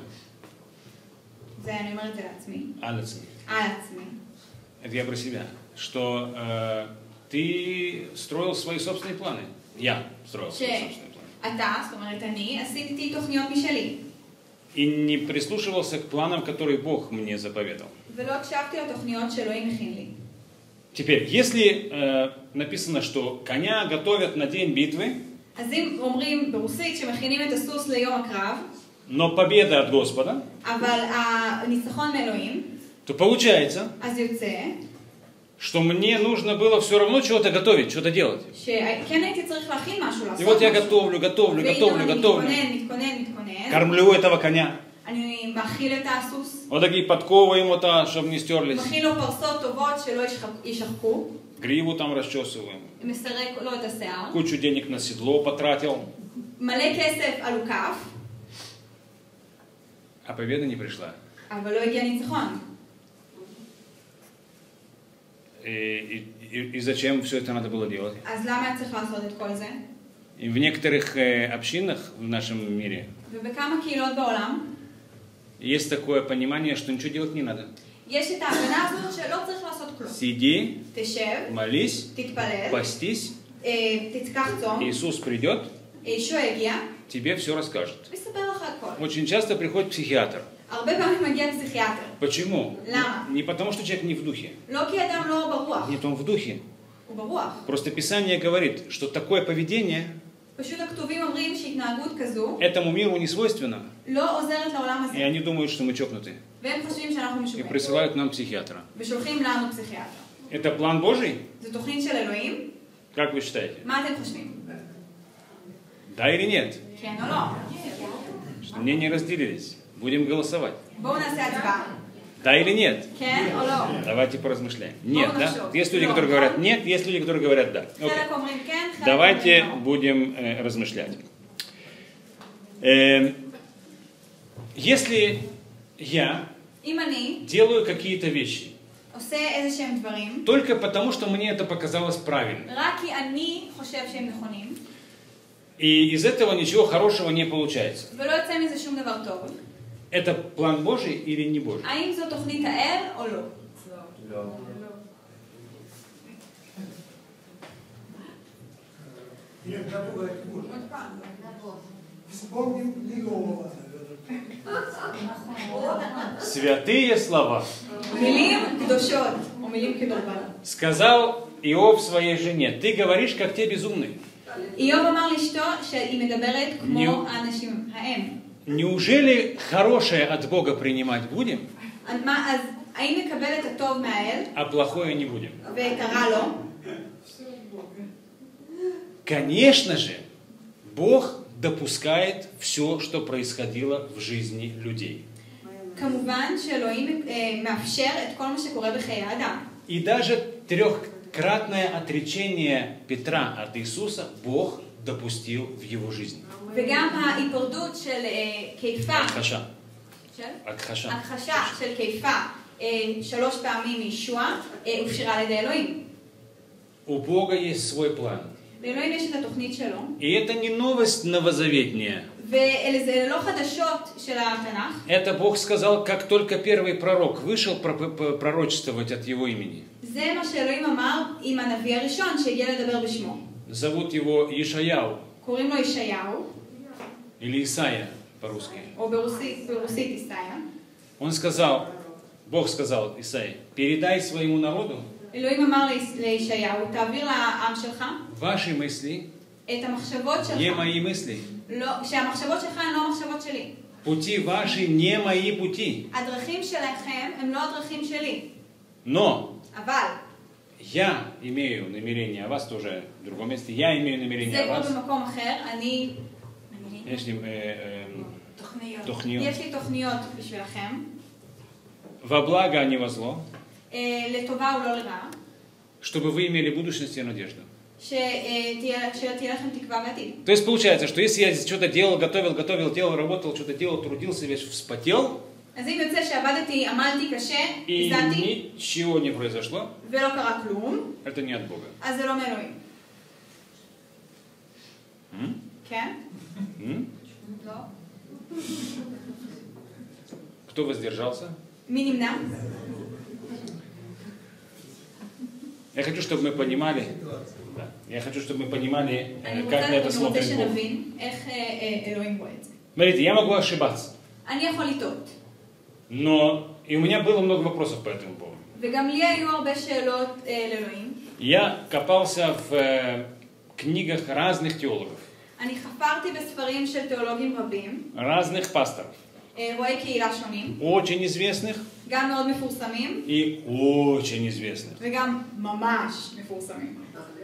זה אני אומרת את זה לעצמי, על עצמי, על עצמי, это я про себя, что э, ты строил свои собственные планы. Я строил свои собственные планы. שאתה, זאת אומרת אני, עשיתי תוכניות משלי, И не прислушивался к планам, которые Бог мне заповедал. ולא הקשבתי לתוכניות שאלוהים הכין לי. Теперь, если э, написано, что коня готовят на день битвы, אז אם אומרים ברוסית שמכינים את הסוס ליום הקרב, но победа от Господа, אבל הניצחון מאלוהים, то получается, אז יוצא что мне нужно было все равно чего-то готовить, что-то делать. שכן הייתי צריך להכין משהו, לעשות И вот я משהו. готовлю, готовлю, והנה готовлю, אני готовлю. מתכונן, מתכונן, מתכונן. Кормлю этого коня. אני מאכיל את הסוס. Вот такие подковы ему-то, чтобы не стерлись. מכין לו פרסות טובות שלא ישחק- יישחקו. Гриву там расчесываем. מסרק לו את השיער. Кучу денег на седло потратил. מלא כסף על עוקף, А победа не пришла. אבל לא הגיע ניצחון. И, и- и зачем все это надо было делать? אז למה היה צריך לעשות את כל זה? И в некоторых э, общинах в нашем мире ובכמה קהילות בעולם, есть такое понимание, что ничего делать не надо. יש את ההבנה הזאת שלא צריך לעשות כלום. Сиди, תשב, молись, תתפלל, постись, אה, תצקח צום, Иисус придет, ישוע יגיע, тебе все расскажет. ויספר לך הכל. Очень часто приходит психиатр. הרבה פעמים מגיע פסיכיאטר. Почему? למה? Не потому, что человек не в духе. לא כי אדם לא ברוח, Нет, он в духе. הוא ברוח. Просто Писание говорит, что такое поведение פשוט הכתובים אומרים שהתנהגות כזו этому миру не свойственно. לא עוזרת לעולם И הזה. они думают, что мы чокнутые. והם חושבים שאנחנו И משוגעים. присылают нам психиатра. ושולחים לנו פסיכיאטר. Это план Божий? זו תוכנית של אלוהים? Как вы считаете? מה אתם חושבים? Да или нет? כן או לא? Что мнения разделились. Будем голосовать. בואו נעשה הצבעה. Да или нет? כן או לא? Давайте поразмышляем. Нет, Ну, да? хорошо. Есть люди, Ну, которые да. говорят нет, есть люди, которые говорят да. Окей. חלק אומרים כן, חלק Давайте אומרים לא. будем э, размышлять. Эм, если я אם אני делаю какие-то вещи עושה איזה שהם דברים, только потому, что мне это показалось правильным, רק כי אני חושב שהם נכונים, и из этого ничего хорошего не получается, ולא יוצא מזה שום דבר טוב, это план Божий или не Божий? האם זו תוכנית האל או לא? לא. Нет, готовы к мужу. Вспомним Иова. Святые слова. מילים קדושות, או מילים כדרבן. Сказал Иов своей жене, ты говоришь, как те безумные. איוב אמר לאשתו שהיא מדברת כמו ניו. האנשים ההם. Неужели хорошее от Бога принимать будем, אז מה, אז האם נקבל את הטוב מהאל, а плохое не будем? ואת הרע לא? Конечно же, Бог допускает все, что происходило в жизни людей. כמובן שאלוהים אה, מאפשר את כל מה שקורה בחיי האדם. И даже трехкратное отречение Петра от Иисуса Бог допустил в его жизни. וגם ההיפרדות של אה, קיפה, Акхаша. של? Акхаша. הכחשה של קיפה אה, שלוש פעמים מישוע, אה, הופשרה על ידי אלוהים. У Бога есть свой план. לאלוהים יש את התוכנית שלו, И это не новость новозаветняя. וזה לא חדשות של התנ"ך. Это Бог сказал, как только первый пророк вышел пророчествовать от его имени. זה מה שאלוהים אמר עם הנביא הראשון שהגיע לדבר בשמו. Зовут его Ишаяу קוראים לו ישעיהו, или Исаия по-русски. או ברוסית, ברוסית איסאיה. Он сказал, Бог сказал Исаии, передай своему народу אלוהים אמר לישעיהו, תעביר לעם שלך ваши мысли, את המחשבות не שלך, мои мысли. לא, שהמחשבות שלך הן לא המחשבות שלי. Пути ваши не мои пути. הדרכים שלכם הם לא הדרכים שלי. Но אבל я имею намерение о вас тоже в другом месте. Я имею намерение זה о כמו вас. במקום אחר, אני... יש לי, э, э, תוכניות. תוכניות. יש לי תוכניות בשבילכם, во благо, а не во зло, אה, לטובה ולא לרעה, чтобы вы имели будущность и надежду. שתהיה שתהיה לכם תקווה ועתיד. То есть получается, что если я что-то делал, готовил, готовил, делал, работал, что-то делал, трудился, весь вспотел, אז אם יוצא שעבדתי, עמלתי קשה, и הזעתי, ничего не произошло, ולא קרה כלום, это не от Бога. אז זה לא מאלוהים. М? כן? М? לא. Кто воздержался? מי נמנע? Я хочу, чтобы мы понимали, да, я хочу, чтобы мы понимали, э, אני как на רוצה это אני רוצה смотрит Бог. שנבין איך אה, אה, אלוהים רואה את זה. Смотрите, я могу ошибаться, אני יכול לטעות, но и у меня было много вопросов по этому поводу. וגם לי היו הרבה שאלות אה, לאלוהים. Я копался в э, книгах разных теологов, אני חפרתי בספרים של תיאולוגים רבים, разных пасторов. אה, אירועי קהילה שונים, очень известных גם מאוד מפורסמים и очень известных. וגם ממש מפורסמים.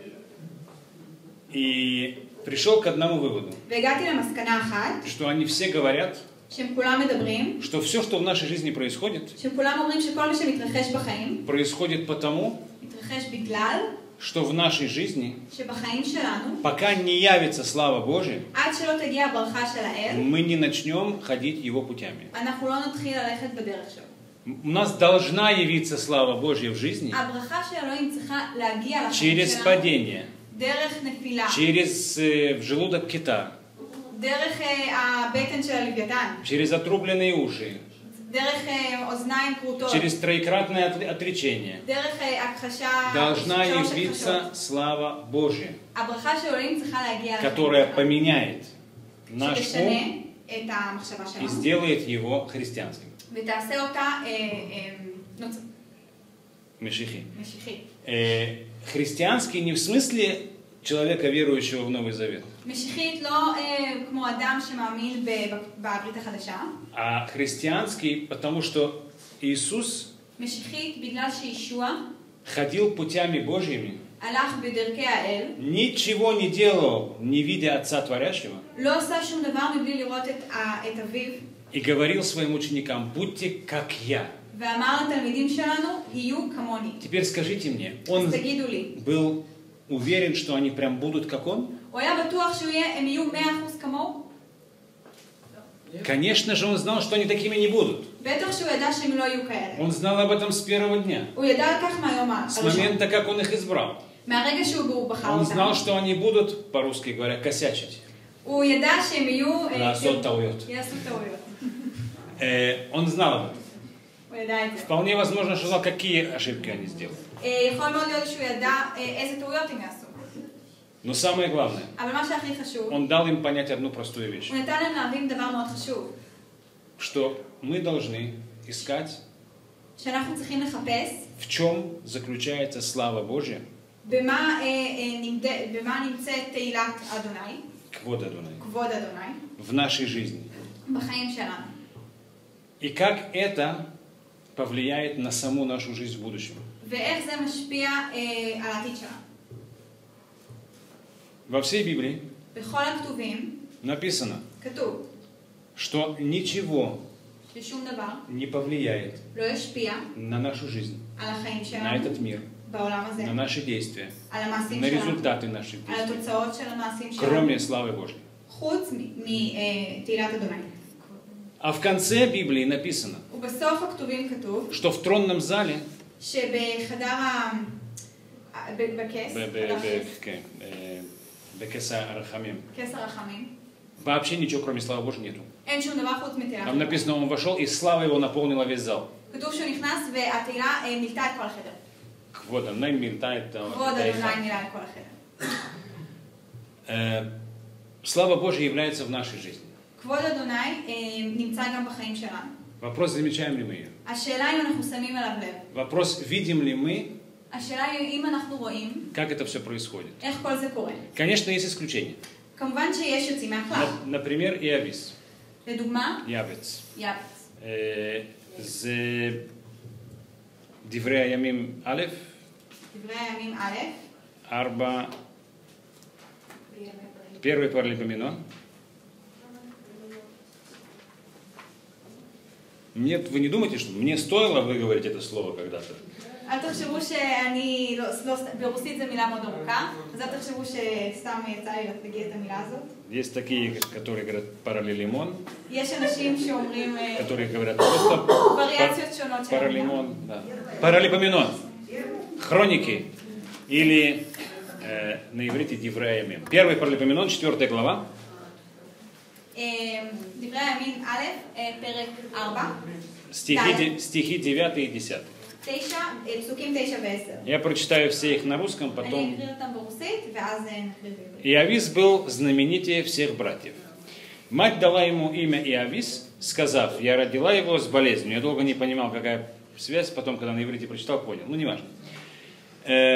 И пришел к одному выводу, והגעתי למסקנה אחת, что они все говорят, שהם כולם מדברים, что все, что в нашей жизни происходит, שהם כולם אומרים שכל מה שמתרחש בחיים, происходит потому, מתרחש בגלל что в нашей жизни, שבחיים שלנו, пока не явится слава Божия, עד שלא תגיע הברכה של האל, мы не начнем ходить его путями. אנחנו לא נתחיל ללכת בדרך שלו. У нас должна явиться слава Божья в жизни הברכה של אלוהים צריכה להגיע לחיים через שלנו, падение, דרך נפילה, через э, в желудок кита, דרך אה, הבטן של הלוויתן, через отрубленные уши, דרך אה, אוזניים כרותות, через троекратное отр- отречение. דרך אה, הכחשה, Должна שלוש явиться הכחשות. слава Божья, הברכה של אלוהים צריכה להגיע לחיים которая שלנו, поменяет наш שתשנה ум את המחשבה и שלנו, сделает его христианским, ותעשה אותה אה, אה, נוצ... мешихи. משיחית. Э, Христианский не в смысле человека, верующего в Новый Завет, משיחית לא אה, כמו אדם שמאמין ב- בברית החדשה, а христианский, потому что Иисус משיחית בגלל שישוע ходил путями Божьими, הלך בדרכי האל, ничего не делал, не видя Отца Творящего, לא עשה שום דבר מבלי לראות את, ה- את אביו, и говорил своим ученикам: будьте как я. ואמר לתלמידים שלנו, יהיו כמוני. Теперь скажите мне, он אז תגידו לי, был уверен, что они прям будут как он? הוא היה בטוח שהם יהיו מאה אחוז כמוהו? Конечно же, он знал, что они такими не будут. בטח שהוא ידע שהם לא יהיו כאלה. Он знал об этом с первого дня, הוא ידע על כך מהיום с הראשון. момента, как он их избрал. מהרגע שהוא בחר Он знал, אותם. что они будут, по-русски говоря, косячить. הוא ידע שהם יהיו... אה, לעשות טעויות. יעשו טעויות. Э, Он знал об этом. הוא ידע את זה. Вполне возможно, что знал, какие ошибки они сделают. אה, יכול מאוד להיות שהוא ידע אה, איזה טעויות הם יעשו. Но самое главное, אבל מה שהכי חשוב, он дал им понять одну простую вещь, הוא נתן להם להבין דבר מאוד חשוב. что мы должны искать, שאנחנו צריכים לחפש в чем заключается слава Божья, במה, אה, אה, נמד... במה נמצאת תהילת אדוני, квод Адонай, כבוד אדוני, в нашей жизни. בחיים שלנו. И как это повлияет на саму нашу жизнь в будущем. ואיך זה משפיע אה, על העתיד שלנו. Во всей Библии בכל הכתובים написано, כתוב что ничего ששום דבר не повлияет לא ישפיע на нашу жизнь, על החיים на שלנו, этот мир, בעולם הזה, на наши действия, על המעשים на שלנו, результаты наших על действий, התוצאות של המעשים שלנו, кроме славы Божьей. חוץ מתהילת אדוני. А в конце Библии написано, ובסוף הכתובים כתוב что в тронном зале, שבחדר ה... ב- בכס, б- б- חדר б- הכס, к- э, בכס הרחמים, כס הרחמים, вообще ничего кроме славы Божьей нету. אין שום דבר חוץ מתהילת Там אדוני. написано, он вошел, и слава его наполнила весь зал. כתוב שהוא נכנס והתהילה אה, מילתה את כל החדר. Квод Адонай мильтает, э, כבוד да, и אדוני хат. מילא את כל החדר. Э, Слава Божья является в нашей жизни. כבוד אדוני אה, נמצא גם בחיים שלנו. Вопрос, замечаем ли мы ее? השאלה אם אנחנו שמים אליו לב. Вопрос, видим ли мы, השאלה היא אם אנחנו רואים как это все происходит. איך כל זה קורה. Конечно, есть исключения. כמובן שיש יוצאים מהכלל. Нап- Например, Иавис, לדוגמה, Явец. יאפס. Э, זה דברי הימים א', דברי הימים א', ארבע, первый паралипоменон. Мне, вы не думаете, что мне стоило выговорить это слово когда-то? אל תחשבו שאני, לא, לא, ברוסית זו מילה מאוד ארוכה, אז אל תחשבו שסתם יצא לי להגיד את המילה הזאת. Есть такие, которые говорят параллелимон, יש אנשים שאומרים אה, которые говорят просто וריאציות שונות של המילה. паралимон, да. Паралипоменон, хроники или э, на иврите Дивреямим. Первый паралипоменон, четвертая глава, אה, דברי הימים א', אה, פרק ארבע, стихи, де- стихи девятый и десятый. תשע, אה, פסוקים תשע ועשר. Я прочитаю все их на русском, אני потом... אקריא אותם ברוסית, ואז אה, נקריא בעברית. Иавис был знаменитее всех братьев. Мать дала ему имя Иавис, сказав, я родила его с болезнью. Я долго не понимал, какая связь, потом, когда на иврите прочитал, понял. Ну, неважно. Э,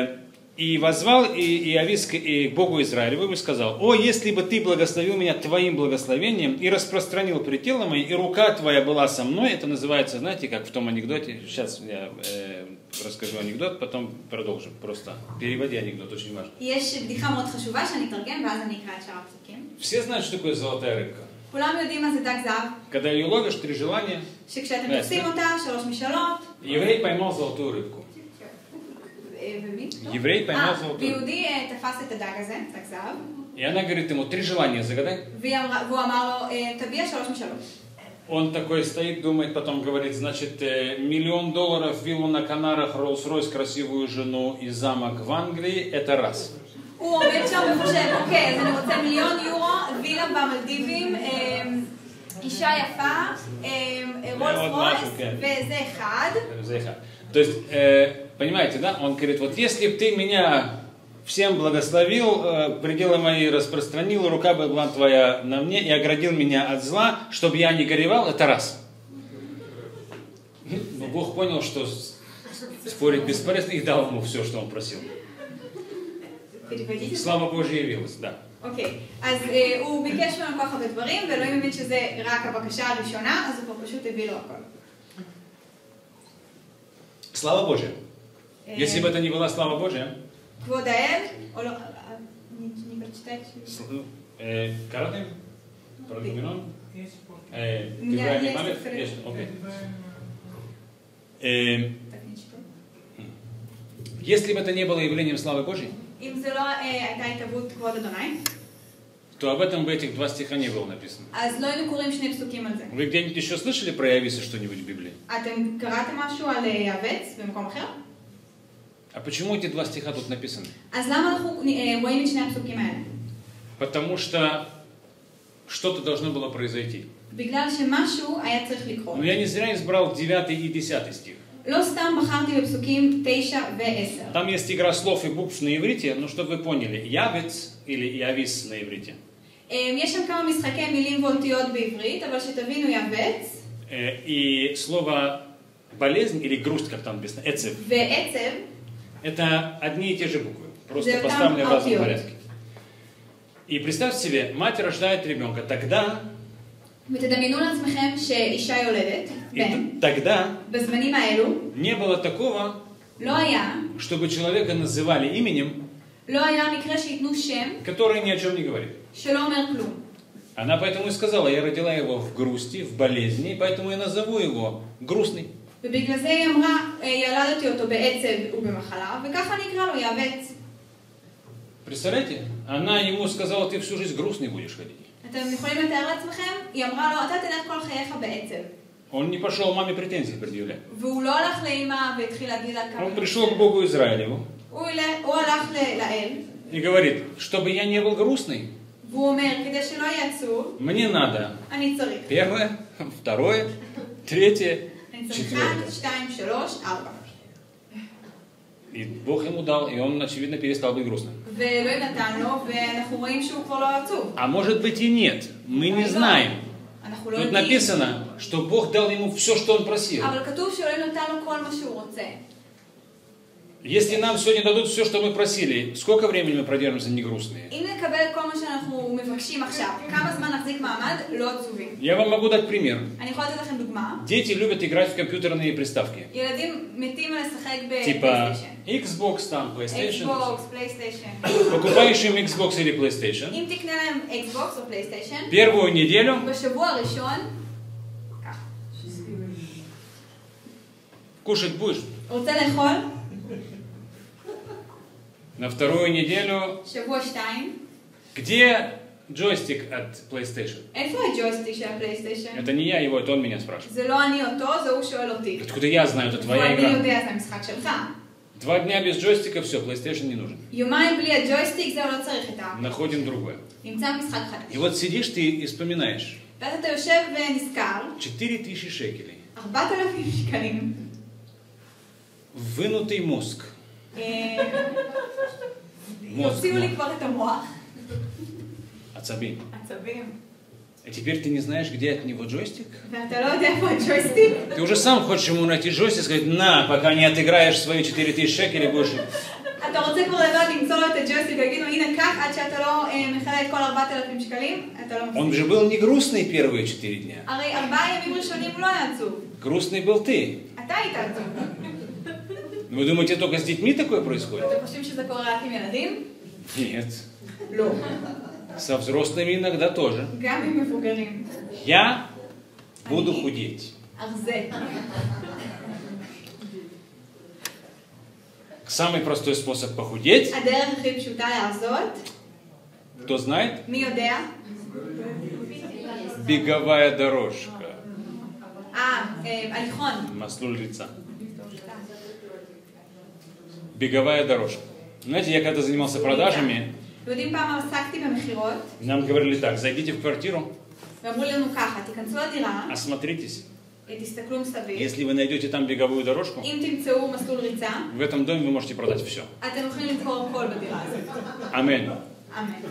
И возвал Иовис к Богу Израилеву и сказал: «О, если бы ты благословил меня твоим благословением и распространил пределы мои, и рука твоя была со мной». Это называется, знаете, как в том анекдоте. Сейчас я э, расскажу анекдот, потом продолжим. Просто переводи анекдот, очень важно. יש בדיחה מאוד חשובה שאני אתרגם ואז אני אקרא את שאר הפסוקים. Все знают, что такое золотая рыбка. כולם יודעים מה זה דג זהב? Когда ее ловишь, три желания. שכשאתם תופסים אותה, שלוש משאלות. Еврей поймал золотую рыбку. ומי? Еврей поймал אה, золотую рыбку. ויהודי תפס את הדג הזה, דג זהב. И она говорит ему: три желания загадай. והוא אמר לו, תביע שלוש משאלות. Он такой стоит, думает, потом говорит: значит, миллион долларов, виллу на Канарах, Роллс-Ройс, красивую жену и замок в Англии, это раз. הוא עומד שם וחושב, אוקיי, אז אני רוצה מיליון יורו, וילה במלדיבים, אישה יפה, רולס רויס, וזה אחד. זה אחד. То есть, э, понимаете, да? Он говорит: вот если бы ты меня всем благословил, э, пределы мои распространил, рука была твоя на мне и оградил меня от зла, чтобы я не горевал, это раз. Но Бог понял, что спорить бесполезно, и дал ему все, что он просил. Слава Божья явилась, да. אוקיי, אז הוא ביקש ממנו כל כך הרבה דברים, ואלוהים מבין שזה רק הבקשה הראשונה, אז הוא פשוט הביא לו הכל. Слава Божья. Если бы это не была слава Божья... כבוד האל, או לא... אני прочитать... קראתם? פרדומינון? Есть פה. דברי הימים? יש, אוקיי. Если бы это не было явлением славы Божьей, אם זה לא הייתה התהוות כבוד אדוני, то об этом бы этих два стиха не было написано. אז לא היינו קוראים שני פסוקים על זה. Вы где-нибудь еще слышали про Иовиса что-нибудь в Библии? אתם קראתם משהו על יעבץ במקום אחר? А почему эти два стиха тут написаны? אז למה אנחנו רואים את שני הפסוקים האלה? Потому что что-то должно было произойти. בגלל שמשהו היה צריך לקרות. Но я не зря избрал девятый и десятый стих. לא סתם בחרתי בפסוקים תשע ועשר. Там есть игра слов и букв на иврите, но чтобы вы поняли, Явец или Иовис на иврите. יש שם כמה משחקי מילים ואותיות בעברית, אבל שתבינו יעבץ. И слово болезнь или грусть, как там написано, эцев. ועצב. Это одни и те же буквы, просто поставлены в разном порядке. И представьте себе, мать рождает ребенка, тогда... ותדמיינו לעצמכם שאישה יולדת, בן, тогда בזמנים האלו, не было такого, לא היה, чтобы человека называли именем, לא היה מקרה שיתנו שם, который ни о чем не говорит. שלא אומר כלום. Она поэтому и сказала: я родила его в грусти, в болезни, поэтому я назову его грустный. ובגלל זה היא אמרה, ילדתי אותו בעצב ובמחלה, וככה אני אקרא לו יעבץ. Представляете? Она ему сказала: ты всю жизнь грустный будешь ходить. אתם יכולים לתאר לעצמכם? היא אמרה לו, אתה תלך כל חייך בעצב. Он не пошел маме претензии предъявлять. והוא לא הלך לאמא והתחיל להגיד לה כמה... Он пришел к Богу Израилеву הוא הלך לאל. и говорит: чтобы я не был грустный, והוא אומר, כדי שלא יהיה עצוב, мне надо אני צריך. первое, второе, третье, אני צריך четвертое. אחד, שתיים, שלוש, ארבע. И Бог ему дал, и он, очевидно, перестал быть грустным. ואלוהים נתן לו, ואנחנו רואים שהוא כבר לא עצוב. А может быть и нет, мы не знаем. אנחנו לא Тут יודעים. написано, что Бог дал ему все, что он просил. אבל כתוב שאלוהים נתן לו כל מה שהוא רוצה. Если нам сегодня дадут все, что мы просили, сколько времени мы продержимся не грустные? אם נקבל את כל מה שאנחנו מבקשים עכשיו, כמה זמן נחזיק מעמד? לא עצובים. Я вам могу дать пример. אני יכולה לתת לכם דוגמה. Дети любят играть в компьютерные приставки. ילדים מתים לשחק Типа בפלייסטיישן. Xbox, там, PlayStation. Xbox, PlayStation. Покупаешь им Xbox или PlayStation. אם תקנה להם Xbox או PlayStation, Первую неделю בשבוע הראשון, ככה. кушать будешь. רוצה לאכול? На вторую неделю שבוע שתיים. где джойстик от PlayStation? איפה הג'ויסטיק של הפלייסטיישן? Это не я его, это он меня спрашивает. זה לא אני אותו, זה הוא שואל אותי. Откуда я знаю, это твоя ואני игра. יודע, זה המשחק שלך. Два дня без джойстика, все, PlayStation не нужен. יומיים בלי הג'ויסטיק, זהו, לא צריך את ה... Находим другое. נמצא משחק חדש. И вот сидишь ты и вспоминаешь. ואז אתה יושב ונזכר, четыре тысячи шекелей. ארבעת אלפים שקלים. Вынутый мозг. Мозг. יוציאו לי כבר את המוח. Ацаби. עצבים. И теперь ты не знаешь, где от него джойстик? ואתה לא יודע איפה הג'ויסטיק? Ты уже сам хочешь ему найти джойстик и сказать: на, пока не отыграешь свои четыре тысячи шекелей, будешь... אתה רוצה כבר לבד למצוא לו את הג'ויסטיק ויגידו, הנה קח, עד שאתה לא מכלה את כל ארבעת אלפים שקלים, אתה לא מפסיק. Он же был не грустный первые четыре дня. הרי ארבעה ימים ראשונים הוא לא היה עצוב. Грустный был ты. אתה היית עצוב. Вы думаете, только с детьми такое происходит? אתם חושבים שזה קורה רק עם ילדים? Нет. לא. Со взрослыми иногда тоже. גם עם מבוגרים. Я буду худеть. ארזה. Самый простой способ похудеть, הדרך הכי פשוטה לעזות, кто знает? מי יודע? Беговая дорожка. אה, הליכון. Маслуль лица. Беговая дорожка. Знаете, я когда занимался продажами, יודעים פעם עסקתי במחירות, нам говорили так, зайдите в квартиру, ואמרו לנו ככה, תיכנסו לדירה, осмотритесь. תסתכלו מסביב, Если вы найдете там беговую дорожку, אם תמצאו מסלול ריצה, в этом доме вы можете продать все. אתם יכולים למכור הכל בדירה הזאת. Аминь. אמן.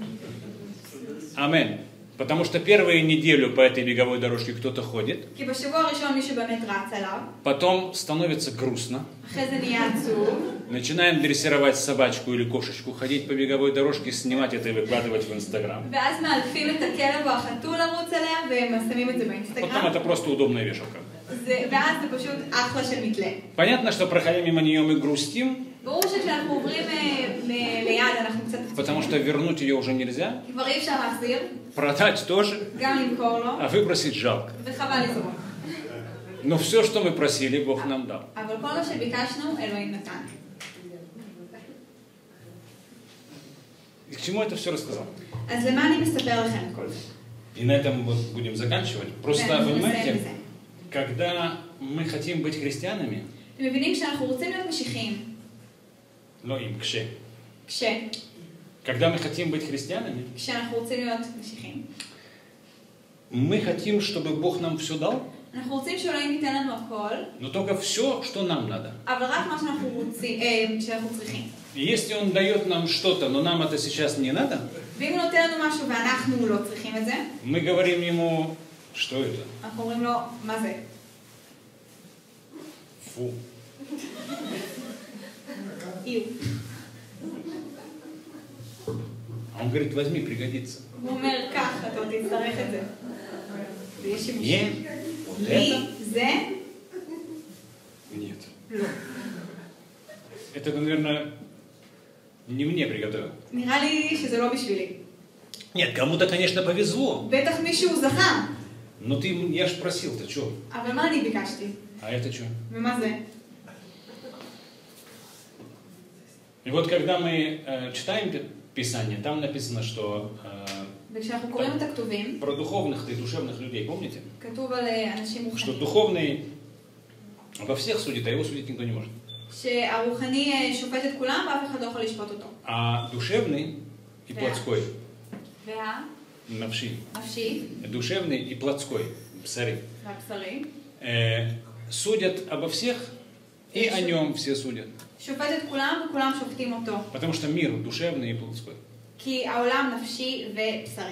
Аминь. Потому что первую неделю по этой беговой дорожке кто-то ходит, כי בשבוע הראשון מישהו באמת רץ עליו, потом становится грустно, אחרי זה נהיה עצוב, начинаем дрессировать собачку или кошечку, ходить по беговой дорожке, снимать это и выкладывать в Инстаграм. ואז מאלפים את הכלב או החתול לרוץ עליה, והם שמים את זה Потом באינסטגרם, это просто удобная вешалка. זה- ואז זה פשוט אחלה של מתלה. Понятно, что проходя мимо нее мы грустим, ברור שכשאנחנו עוברים אה, מ- ליד אנחנו קצת... потому что вернуть ее уже нельзя, כבר אי אפשר להחזיר, продать тоже, גם למכור לו, а выбросить жалко. וחבל לזרוק. Но все, что мы просили, Бог нам дал. אבל כל מה שביקשנו, אלוהים נתן. И к чему это все рассказал? אז למה אני מספר לכם את כל זה? И на этом вот будем заканчивать. Просто, ואנחנו נסיים понимаете, בזה. когда мы хотим быть христианами, אתם מבינים שאנחנו רוצים להיות משיחיים, но им кше. כש... Когда мы хотим быть христианами, כשאנחנו רוצים להיות משיחיים. мы хотим, чтобы Бог нам все дал, אנחנו רוצים שאלוהים ייתן לנו הכל, но только все, что нам надо. אבל רק מה שאנחנו רוצים, אה, שאנחנו צריכים. И если Он дает нам что-то, но нам это сейчас не надо, ואם הוא נותן לנו משהו ואנחנו לא צריכים את זה, мы говорим Ему, что это? אנחנו אומרים לו, מה זה? Фу. איו. А Он говорит, возьми, пригодится. הוא אומר, כך, אתה עוד תצטרך את זה. ויש שימושים. Нет, вот לי, это? זה, Нет. לא. Это, наверное, не мне приготовил. נראה לי שזה לא בשבילי. Нет, кому-то, конечно, повезло. בטח מישהו זכה, Но ты, я же просил, ты что? אבל מה אני ביקשתי? А это что? ומה זה? И вот когда мы э, читаем Пи- Писание, там написано, что э, וכשאנחנו קוראים את הכתובים, про духовных и душевных людей, помните? כתוב על אה, אנשים Что רוחניים. духовный во всех судит, а его судить никто не может. שהרוחני אה, שופט את כולם ואף אחד לא יכול לשפוט אותו. А душевный и Да. плотской, והנפשי навши, душевный и плотской, псари, והבשרי э, судят обо всех, и о нем все судят. שופט את כולם וכולם שופטים אותו. Потому что мир душевный и плотской. כי העולם נפשי ובשרי.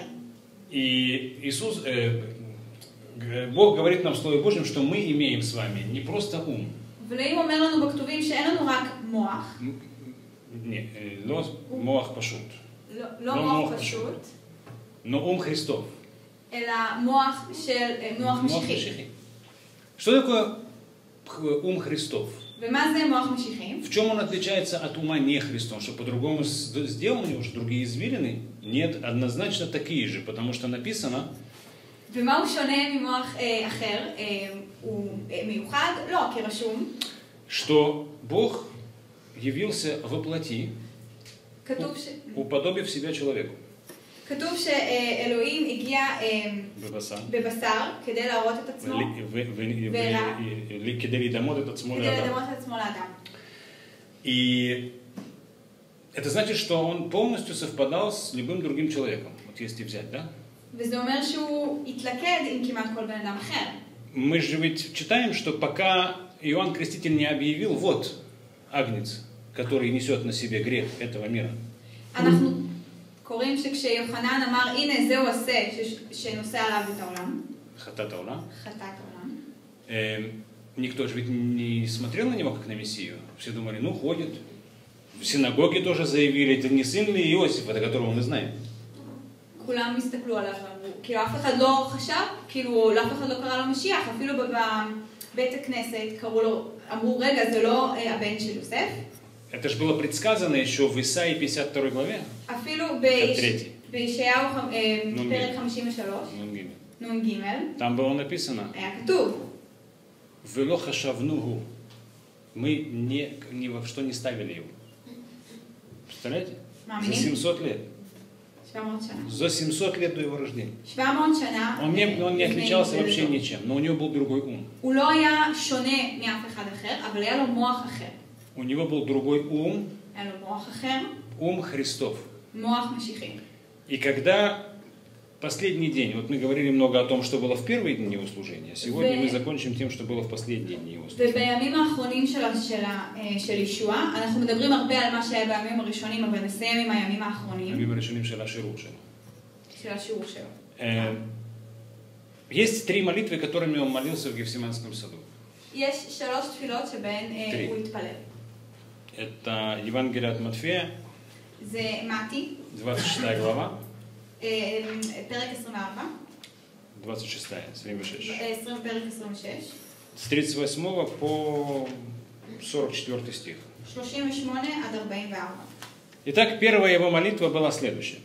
И Иисус, э, г- Бог говорит нам в Слове Божьем, что мы имеем с вами не просто ум, ואלוהים אומר לנו בכתובים שאין לנו רק מוח, м- не, э, לא מוח פשוט, לא, לא לא מוח מוח פשוט, но ум Христов. אלא מוח של, אה, מוח Мох משיחי. Мешихи. Что такое х- ум Христов? ומה זה מוח משיחי? В чем он отличается от ума не Христом? Что по-другому с- сделаны уже другие извилины? Нет, однозначно такие же, потому что написано, ומה הוא שונה ממוח אה, אחר? אה, הוא אה, מיוחד? לא, כי רשום. что Бог явился во плоти, כתוב, ש... уподобив себя человеку. כתוב שאלוהים הגיע אה, בבשר. בבשר כדי להראות את עצמו, ול- ו- ו- ורע. ו- כדי לדמות את עצמו כדי לאדם. לדמות את עצמו לאדם. И это значит, что он полностью совпадал с любым другим человеком. Вот если взять, да? וזה אומר שהוא התלכד עם כמעט כל בן אדם אחר. Мы же ведь читаем, что пока Иоанн Креститель не объявил, вот агнец, который несет на себе грех этого мира. אנחנו קוראים שכשיוחנן אמר, הנה זהו עשה ש- שנושא עליו את העולם, Хатат Аула. חטאת העולם, Эм, Никто же ведь не смотрел на него как на Мессию. Все думали, ну ходит, В синагоге тоже заявили, это не сын ли Иосифа, до которого мы знаем. כולם הסתכלו עליו ואמרו, כאילו אף אחד לא חשב, כאילו לאף אחד לא קרא לו משיח, אפילו בבית הכנסת קראו לו, אמרו רגע זה לא הבן של יוסף. Это же было предсказано еще в Исаии пятьдесят второй главе. אפילו בישעיהו פרק חמישים ושלוש, נון ג', там было написано, היה כתוב. «Вело хашавнугу». Мы ни, ни во что не ставили его. Представляете? За семьсот лет. За семьсот лет до его рождения. Он не, он не отличался вообще ничем, но у него был другой ум. У него был другой ум, ум Христов. И когда последний день, вот мы говорили много о том, что было в первые дни его служения, сегодня мы закончим тем, что было в последние дни его служения. ובימים האחרונים של ישוע, אנחנו מדברים הרבה על מה שהיה בימים הראשונים, אבל נסיים עם הימים האחרונים. הימים הראשונים של השירות שלו. של השיעור שלו. Есть три молитвы, которыми он молился в Гефсиманском саду. יש שלוש תפילות שבהן הוא התפלל. Это Евангелие от Матфея, זה מתי, двадцать шестая глава, פרק עשרים וארבע, двадцать шестая, עשרים ושש. פרק עשרים ושש. С тридцать восьмого по сорок четвёртый стих. שלושים ושמונה עד ארבעים וארבע. Итак, первая его молитва была следующая.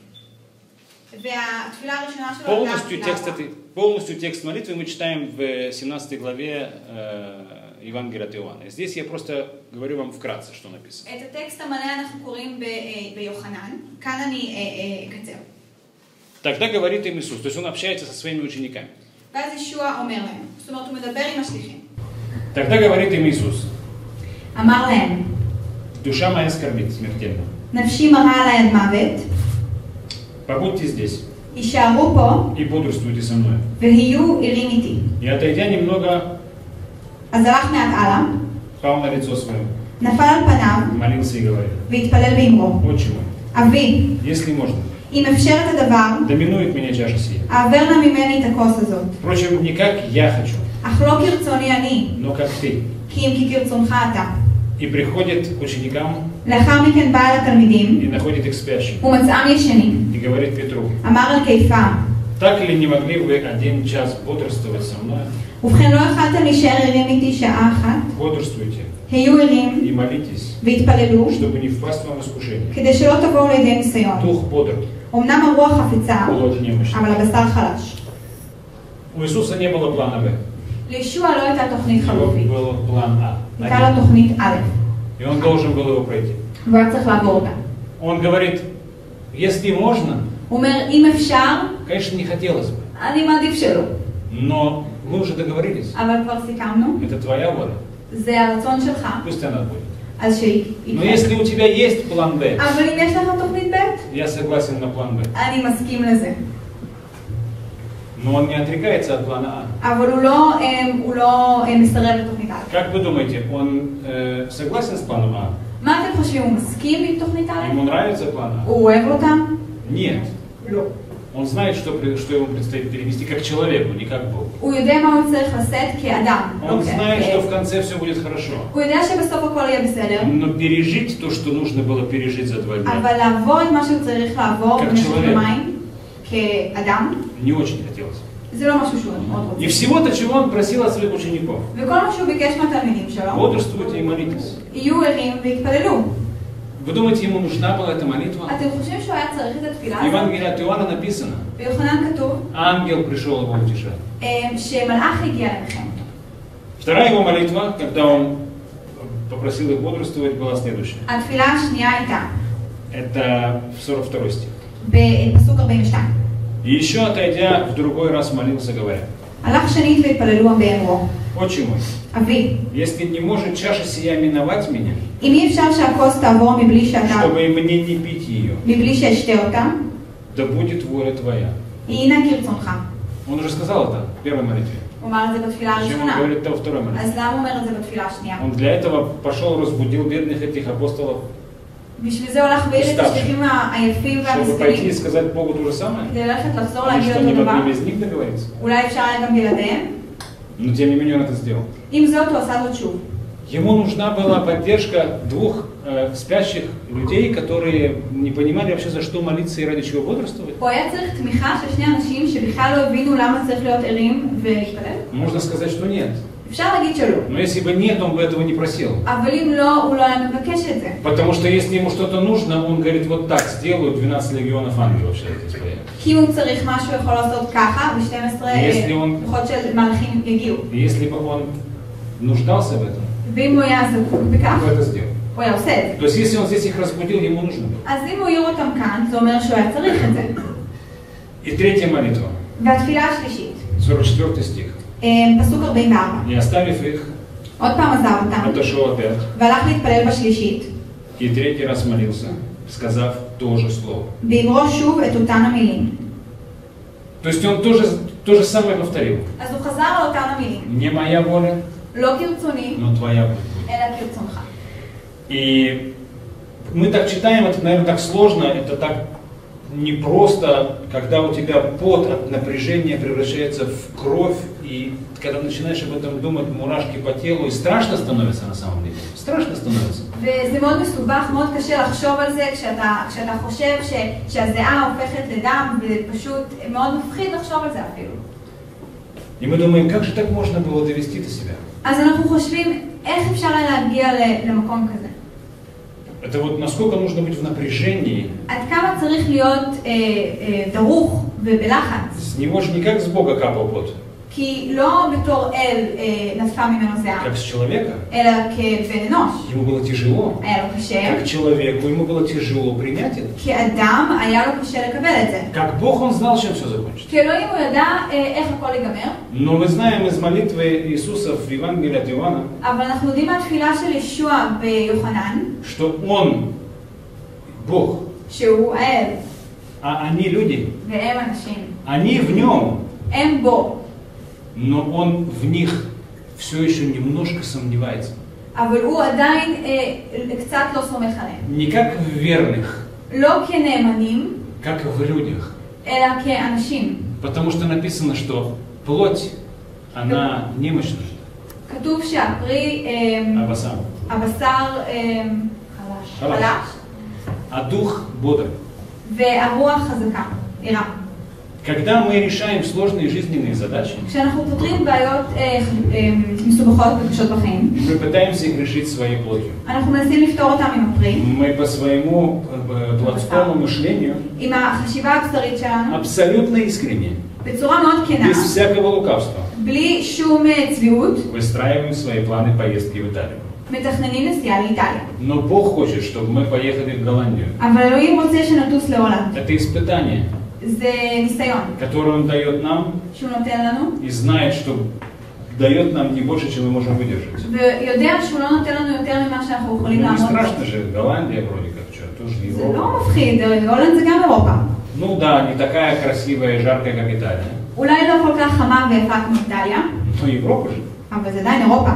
והתפילה הראשונה שלו Полностью текст, этой, полностью текст молитвы мы читаем в семнадцатой главе э, Евангелия от Иоанна. Здесь я просто говорю вам вкратце, что написано. את הטקסט המלא אנחנו קוראים ביוחנן. כאן אני אקצר. Тогда говорит им Иисус, то есть он общается со своими учениками. ואז ישוע אומר להם, זאת אומרת הוא מדבר עם השליחים. Тогда говорит им Иисус, אמר להם, душа моя скорбит смертельно. נפשי מרה עליי עד מוות. Побудьте здесь. יישארו פה. И бодрствуйте со мной. ויהיו ערים איתי. И отойдя немного, אז הלך מעט הלאה. пал на лицо свое. נפל על פניו. Молился и говорил. והתפלל באמרו. Отче мой. אבי. Если можно. אם אפשר את הדבר. Доминует меня чаша сия. העבר נא ממני את הכוס הזאת. Впрочем, не как я хочу. אך לא כרצוני אני. Но как ты. כי אם כי כרצונך אתה. И приходит к ученикам. לאחר מכן בא אל התלמידים. И находит их спящим. ומצאם ישנים. И говорит Петру. אמר אל קיפה. Так ли не могли вы один час бодрствовать со мной? ובכן לא יכלתם להישאר ערים איתי שעה אחת. Бодрствуйте. היו ערים. И молитесь. והתפללו. Чтобы не впасть вам в искушение. כדי שלא תבואו לידי ניסיון. Дух бодр. אמנם הרוח חפצה. Плоть немощна. אבל הבשר חלש. У Иисуса не было плана Б. לישוע לא הייתה תוכנית חלופית. Был план А. הייתה לו תוכנית א'. И он должен был его пройти. והוא היה צריך לעבור אותה. Он говорит, если можно, הוא אומר, אם אפשר, конечно, не хотелось бы. אני מעדיף שלא. Но мы уже договорились. אבל כבר סיכמנו. Это твоя воля. זה הרצון שלך. Пусть она будет. אז שהיא. Но если у тебя есть план Б, אבל אם יש לך תוכנית ב', я согласен на план Б. אני מסכים לזה. Но он не отрекается от плана А. אבל הוא לא, הוא לא מסרב לתוכנית א'. Как вы думаете, он э, согласен с планом А? מה אתם חושבים? הוא מסכים עם תוכנית א'? Ему нравится план А? הוא אוהב אותה? Нет. לא. Он знает, что, что ему предстоит перенести как человеку, не как Богу. הוא יודע מה הוא צריך לשאת כאדם. Он знает, что в конце все будет хорошо. הוא יודע שבסוף הכל יהיה בסדר. Но пережить то, что нужно было пережить за два дня, אבל לעבור את מה שהוא צריך לעבור במשך יומיים כאדם, не очень хотелось. זה לא משהו שהוא מאוד רוצה. И всего-то, чего он просил от своих учеников. וכל מה שהוא ביקש מהתלמידים שלו, бодрствуйте и молитесь. יהיו ערים והתפללו. Вы думаете, ему нужна была эта молитва? אתם חושבים שהוא היה צריך את התפילה В הזאת? Евангелии от Иоанна написано, ביוחנן כתוב, ангел пришел его утешать. שמלאך הגיע אליכם. Вторая его молитва, когда он попросил их бодрствовать, была следующая. התפילה השנייה הייתה, это сорок второй стих. בפסוק ארבעים ושתיים. И еще отойдя, в другой раз молился, говоря, הלך שנית והתפללו באמרו, Отче мой, אבי, если не может чаша сия миновать меня, אם אי אפשר שהכוס תעבור מבלי שאתה, чтобы мне не пить ее, מבלי שאשתה אותה, да будет воля твоя. הנה כרצונך. Он уже сказал это в первой молитве. הוא אמר את זה בתפילה Зачем он הראשונה. говорит это во второй молитве? אז למה הוא אומר את זה בתפילה השנייה? Он для этого пошел, разбудил бедных этих апостолов, בשביל זה הולך והעיר את השליחים היפים чтобы пойти и והמסכנים. сказать Богу то же самое. כדי ללכת לחזור И להגיד что אותו не דבר. могли без них договориться. אולי אפשר היה גם בלעדיהם. Но тем не менее он это сделал. עם זאת הוא עשה זאת שוב. Ему нужна была поддержка двух э, спящих людей, которые не понимали вообще, за что молиться и ради чего бодрствовать. הוא היה צריך תמיכה של שני אנשים שבכלל לא הבינו למה צריך להיות ערים ולהתפלל. Можно сказать, что нет. אפשר להגיד שלא. Но если бы нет, он бы этого не просил. אבל אם לא, הוא לא היה מבקש את זה. Потому что если ему что-то нужно, он говорит, вот так сделаю, двенадцать легионов ангелов сейчас здесь появятся. כי אם הוא צריך משהו, יכול לעשות ככה, ו-שתים עשרה כוחות של מלאכים יגיעו. Если бы он нуждался в этом, ואם הוא היה זקוק בכך, он бы это сделал. הוא היה עושה את זה. То есть если он здесь их разбудил, ему нужно было. אז אם הוא העיר אותם כאן, זה אומר שהוא היה צריך את זה. И третья молитва, והתפילה השלישית, сорок четвёртый стих. פסוק ארבעים וארבע. И оставив их, עוד פעם עזב אותם, отошел опять. והלך להתפלל בשלישית, И третий раз молился, сказав то же слово. ואמרו שוב את אותן המילים. То есть он тоже то же самое повторил. אז הוא חזר על אותן המילים. Не моя воля, לא כרצוני, но твоя воля. אלא כרצונך. И мы так читаем, это, наверное, так сложно, это так непросто, когда у тебя пот от напряжения превращается в кровь, и когда начинаешь об этом думать, мурашки по телу, и страшно становится на самом деле. Страшно становится. וזה מאוד מסובך, מאוד קשה לחשוב על זה כשאתה, כשאתה חושב ש, שהזיעה הופכת לדם, ופשוט מאוד מפחיד לחשוב על זה אפילו. И мы думаем, как же так можно было довести до себя? אז אנחנו חושבים, איך אפשר להגיע למקום כזה? Это вот насколько нужно быть в напряжении. עד כמה צריך להיות אה, אה, דרוך ובלחץ? С него же не как с Бога капал пот, כי לא בתור אל אה, נדפה ממנו זיעה, как с человека. אלא כבן אנוש. Ему было תяжело. היה לו קשה. Как человеку ему было тяжело принять это. כאדם היה לו קשה לקבל את זה. Как Бог он знал, чем все закончится. כאלוהים הוא ידע אה, איך הכל ייגמר. Но мы знаем из молитвы Иисуса в Евангелии от Иоанна, אבל אנחנו יודעים מהתפילה של ישוע ביוחנן, что Он, Бог, שהוא האל, а они люди, והם אנשים. они в Нем, הם בו. но Он в них все еще немножко сомневается. אבל הוא עדיין אה, קצת לא סומך עליהם. Не как в верных, לא כנאמנים, как в людях. אלא כאנשים. Потому что написано, что плоть, она немощна, כתוב שהפרי, אה, а босам, הבשר אה, חלש, חלש. חלש, а дух бодр. והרוח חזקה, ערה. Когда мы решаем сложные жизненные задачи, כשאנחנו פותרים בעיות אה, אה, מסובכות וקשות בחיים, мы пытаемся их решить своей плотью. אנחנו מנסים לפתור אותם עם הפרי, Мы по своему э, плотскому мышлению עם החשיבה הבשרית שלנו, абсолютно искренне, בצורה מאוד כנה, без всякого לукавства, בלי שום אה, צביעות, выстраиваем свои планы поездки в Италию. מתכננים נסיעה לאיטליה. Но Бог хочет, чтобы мы поехали в Голландию. אבל אלוהים רוצה שנטוס להולנד. Это испытание, זה ניסיון которое Он дает нам שהוא נותן לנו, и знает, что дает нам не больше, чем мы можем выдержать. ויודע שהוא לא נותן לנו יותר ממה שאנחנו יכולים Ну, не לעמוד בו. страшно же, Голландия вроде как, что, тоже זה Европа. לא מפחיד, הולנד זה גם אירופה. Ну да, не такая красивая и жаркая, как Италия. אולי לא כל כך חמה ויפה כמו איטליה, Но Европа же. אבל זה עדיין אירופה.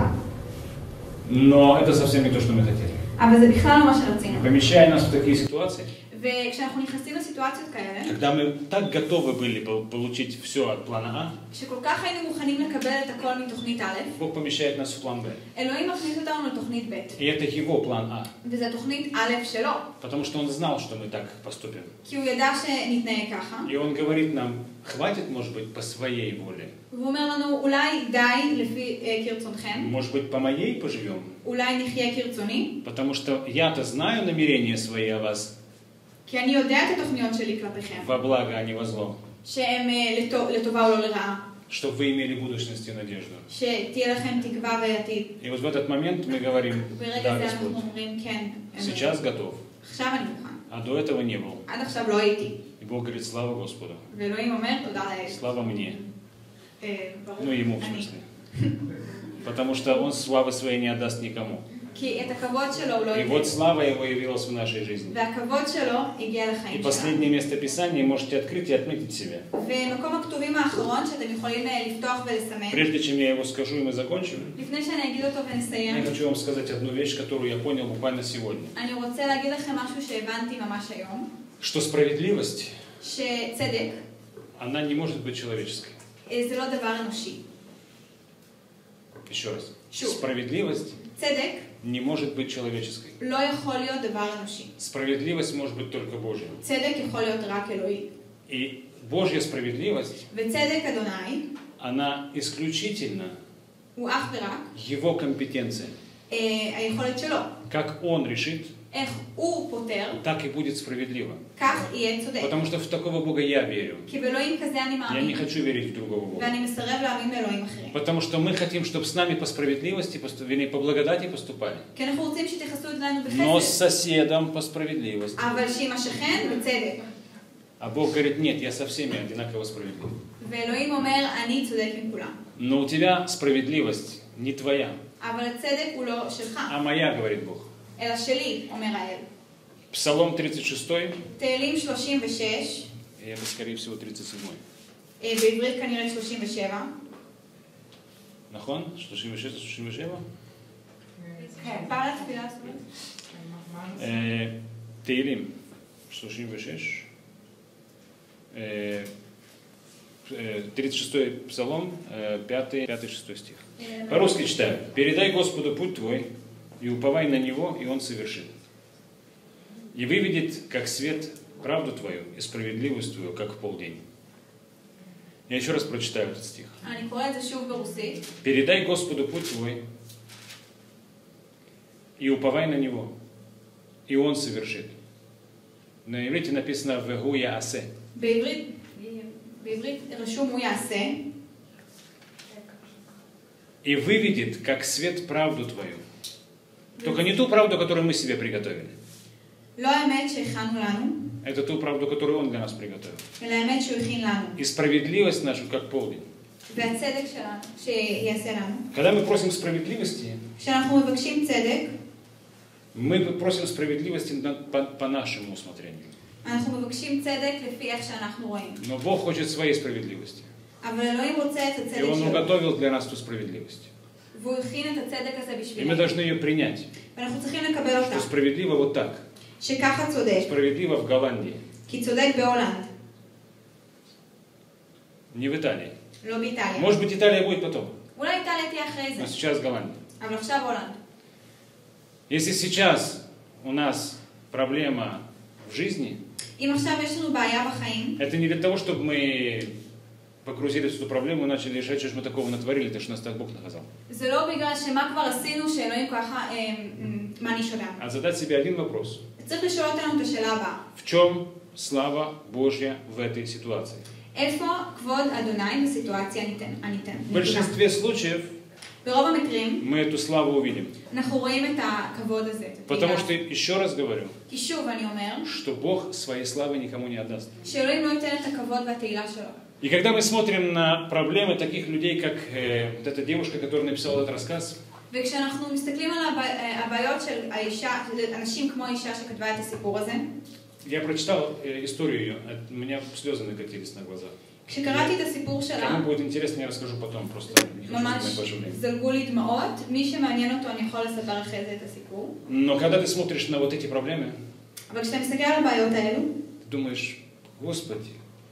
Но это совсем не то, что мы хотели. אבל זה בכלל לא מה שרצינו. Помещая нас в такие ситуации, וכשאנחנו נכנסים לסיטואציות כאלה, когда мы так готовы были по- получить все от плана А, שכל כך היינו מוכנים לקבל את הכל מתוכנית א', Бог помещает нас в план Б. אלוהים מכניס אותנו לתוכנית ב', И это его план А. וזה תוכנית א' שלו, Потому что он знал, что мы так поступим. כי הוא ידע שנתנהג ככה, И он говорит нам, хватит, может быть, по своей воле. והוא אומר לנו, אולי די לפי אה, כרצונכם, Может быть, по моей поживем. אולי נחיה כרצוני, Потому что я-то знаю намерения свои о вас כי אני יודע את התוכניות שלי כלפיכם, во благо, а не во зло. שהן אה, לטו- לטובה או לא לרעה, Чтобы вы имели будущность и надежду. שתהיה לכם תקווה ועתיד. И вот в этот момент мы говорим, ברגע да, זה Господь, אנחנו אומרים, כן, сейчас готов. עכשיו אני מוכן. А до этого не был. עד עכשיו לא הייתי. И Бог говорит, слава Господу. ואלוהים אומר, תודה לאל. Слава мне. אה, ברור. Ну, ему в אני. смысле. Потому что он славы своей не отдаст никому. כי את הכבוד שלו הוא לא И ייתן. вот слава его явилась в нашей жизни. והכבוד שלו הגיע И לחיים שלנו. последнее место Писания можете открыть и отметить себе. ומקום הכתובים האחרון שאתם יכולים אה, לפתוח ולסמן, Прежде чем я его скажу и мы закончим, לפני שאני אגיד אותו ונסיים, я хочу вам сказать одну вещь, которую я понял буквально сегодня. אני רוצה להגיד לכם משהו שהבנתי ממש היום, Что справедливость, שצדק она не может быть человеческой. אה, זה לא דבר אנושי. Еще раз. שוב, Справедливость צדק не может быть человеческой. לא יכול להיות דבר אנושי. Справедливость может быть только Божья. צדק יכול להיות רק אלוהי. И Божья справедливость, וצדק אדוני она исключительно הוא אך ורק его компетенция. אה, היכולת שלו. Как он решит, איך הוא פותר, так и будет справедливо. כך יהיה צודק. Потому что в такого Бога я верю. כי באלוהים כזה אני Я не מאמין, хочу верить в другого Бога. ואני מסרב להאמין באלוהים אחרים. Потому что мы хотим, чтобы с нами по справедливости, посту- вернее, по благодати поступали. כי אנחנו רוצים שתייחסו אלינו Но с בחסד, соседом по справедливости. אבל שעם השכן בצדק. А Бог говорит, нет, я со всеми одинаково справедлив. ואלוהים אומר, אני צודק עם כולם. Но у тебя справедливость не твоя, אבל הצדק הוא לא שלך, а моя, говорит Бог. אלא שלי, אומר האל. Псалом тридцать шесть, תהילים שלושים ושש, и это, скорее всего, тридцать семь. אה, בעברית כנראה שלושים ושבע. נכון? שלושים ושש, שלושים ושבע? פעל התפילה הזאת. Э, Теилим שלושים ושש. Э, э, тридцать шестой псалом, э, пятый, пятый, шестой стих. По-русски читаю. «Передай Господу путь твой, и уповай на Него, и Он совершит. И выведет, как свет, правду твою и справедливость твою, как полдень». Я еще раз прочитаю этот стих. אני קורא את זה שוב ברוסית. «Передай Господу путь твой, и уповай на Него, и Он совершит». На иврите написано «Вегу яасе». בעברית, בעברית רשום הוא יעשה, «И выведет, как свет, правду твою». Только не ту правду, которую мы себе приготовили. לא האמת שהכנו לנו, Это ту правду, которую Он для нас приготовил. אלא האמת שהוא הכין לנו, И справедливость нашу, как полдень. והצדק שלנו, שיעשה לנו. Когда мы просим справедливости, כשאנחנו מבקשים צדק, мы просим справедливости на- по, по нашему усмотрению. אנחנו מבקשים צדק לפי איך שאנחנו רואים. Но Бог хочет своей справедливости. אבל אלוהים רוצה את И הצדק Он שלו, уготовил для нас ту справедливость. והוא הכין את הצדק הזה И мы בשבילנו. должны ее принять. ואנחנו צריכים לקבל אותה, Что справедливо вот так. שככה צודק, Справедливо в Голландии, כי צודק בהולנד, не в Италии. לא באיטליה. Может быть, Италия будет потом. אולי איטליה תהיה אחרי זה, Но сейчас Голландия. אבל עכשיו הולנד. Если сейчас у нас проблема в жизни, אם עכשיו יש לנו בעיה בחיים, это не для того, чтобы мы погрузились в эту проблему и начали решать, что же мы такого натворили, то что нас так Бог наказал. זה לא бגלל שמה כבר עשינו שאלוהים ככה אה, מעניש אותנו. А задать себе один вопрос. צריך לשאול אותנו את השאלה הבאה. В чем слава Божья в этой ситуации? איפה כבוד אדוני בסיטואציה הניתן- הניתן? В большинстве случаев ברוב המקרים мы эту славу увидим. אנחנו רואים את הכבוד הזה. את Потому התהילה. что, еще раз говорю, כי שוב אני אומר, что Бог своей славы никому не отдаст. שאלוהים לא ייתן את הכבוד והתהילה שלו. И когда мы смотрим на проблемы таких людей, как э, вот эта девушка, которая написала этот рассказ, וכשאנחנו מסתכלים על הבע- הבעיות של האישה, של אנשים כמו האישה שכתבה את הסיפור הזה, я прочитал э, историю ее, от- у меня слезы накатились на глаза. כשקראתי את הסיפור שלה, Кому будет интересно, я расскажу потом, просто не хочу ממש занимать ваше время. זלגו לי דמעות. מי שמעניין אותו, אני יכול לספר אחרי זה את הסיפור. Но когда ты смотришь на вот эти проблемы, אבל כשאתה מסתכל על הבעיות האלו, ты думаешь, Господи,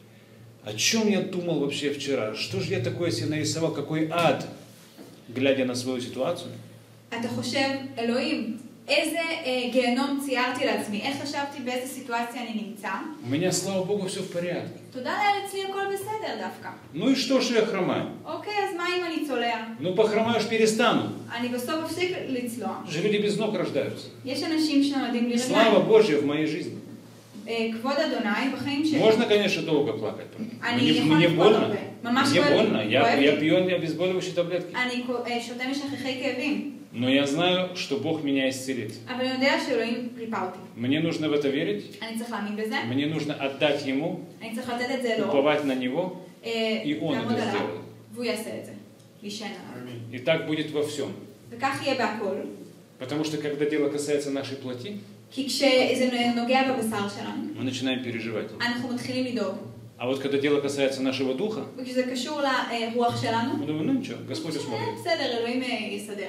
о чем я думал вообще вчера? Что же я такое себе нарисовал? Какой ад, глядя на свою ситуацию? אתה חושב, אלוהים, איזה אה, גיהנום ציירתי לעצמי, איך חשבתי באיזה סיטואציה אני נמצא. У меня, слава Богу, все в порядке. תודה לאל, אצלי הכל בסדר דווקא. Ну и что, что я хромаю? אוקיי, אז מה אם אני צולע? Ну, похромаешь, перестану. אני בסוף אפסיק לצלוע. Же люди без ног рождаются. יש אנשים שנולדים בלי Слава רגליים. Божья в моей жизни. אה, כבוד אדוני בחיים שלי. Можно, конечно, долго плакать. אני Мне, יכול мне לבכות больно. הרבה. ממש Мне כואב больно. לי. Я, כואב я לי. пью обезболивающие таблетки. אני אה, שותה משככי כאבים. Но я знаю, что Бог меня исцелит. אבל אני יודע שאלוהים ריפא אותי. Мне нужно в это верить. אני צריך להאמין בזה. Мне нужно отдать Ему, אני צריך לתת את זה לו. уповать на Него. אה, И он לעמוד это עליו. сделает. והוא יעשה את זה. להישען עליו. И так будет во всем. וכך יהיה בהכל. Потому что когда дело касается нашей плоти, כי כשזה נוגע בבשר שלנו, мы начинаем переживать. אנחנו מתחילים לדאוג. А вот когда дело касается нашего духа, וכשזה קשור לרוח שלנו, мы думаем, ну ничего, Господь אה, усмотрит. בסדר, אלוהים אה, יסדר.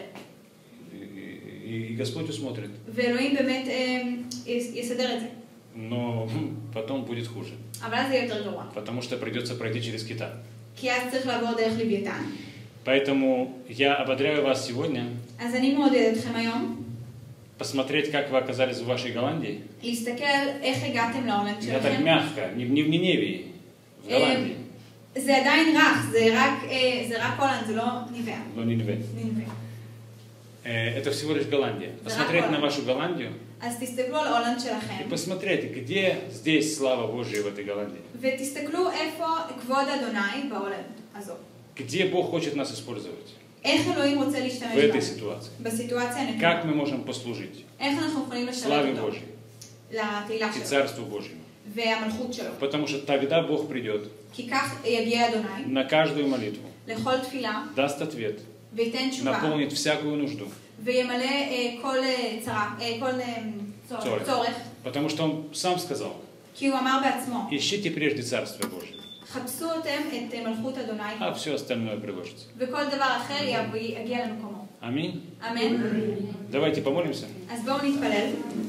И, и- и Господь усмотрит. ואלוהים באמת אה, יס- יסדר את זה. Но потом будет хуже. אבל אז זה יהיה יותר גרוע. Потому что придется пройти через Китай. כי אז צריך לעבור דרך לוויתן. Поэтому я ободряю вас сегодня אז אני מעודדת אתכם היום посмотреть, как вы оказались в вашей Голландии. להסתכל איך הגעתם להולנד Я так שלכם. мягко, не в, не в Ниневии, в Голландии. זה עדיין רך, זה רק, זה רק הולנד, זה לא ניבאה. Но Ниневе. ניבאה. Э, Это всего лишь Голландия. Посмотреть на вашу Голландию אז תסתכלו על הולנד и שלכם, посмотреть, где здесь слава Божья в этой Голландии. ותסתכלו איפה כבוד אדוני בהולנד הזו. Где Бог хочет нас использовать איך אלוהים רוצה в להשתמש этой בנו, ситуации. בסיטואציה הנתונה. Как мы можем послужить איך אנחנו יכולים славе לשרת אותו, Божьей לתהילה и שלו, Царству Божьему. והמלכות שלו. Потому что тогда Бог придет כי כך יגיע אדוני на каждую молитву, לכל תפילה, даст ответ, וייתן תשובה, наполнит всякую нужду. וימלא אה, כל אה, צרה, אה, כל אה, צורך. צורך. צורך. Потому что Он сам сказал, כי הוא אמר בעצמו, ищите прежде Царствие Божье, חפשו אתם את אה, מלכות אדוני, а все остальное приложится. וכל דבר אחר יביא- יגיע למקומו. Аминь. אמן? Давайте помолимся. אז בואו נתפלל.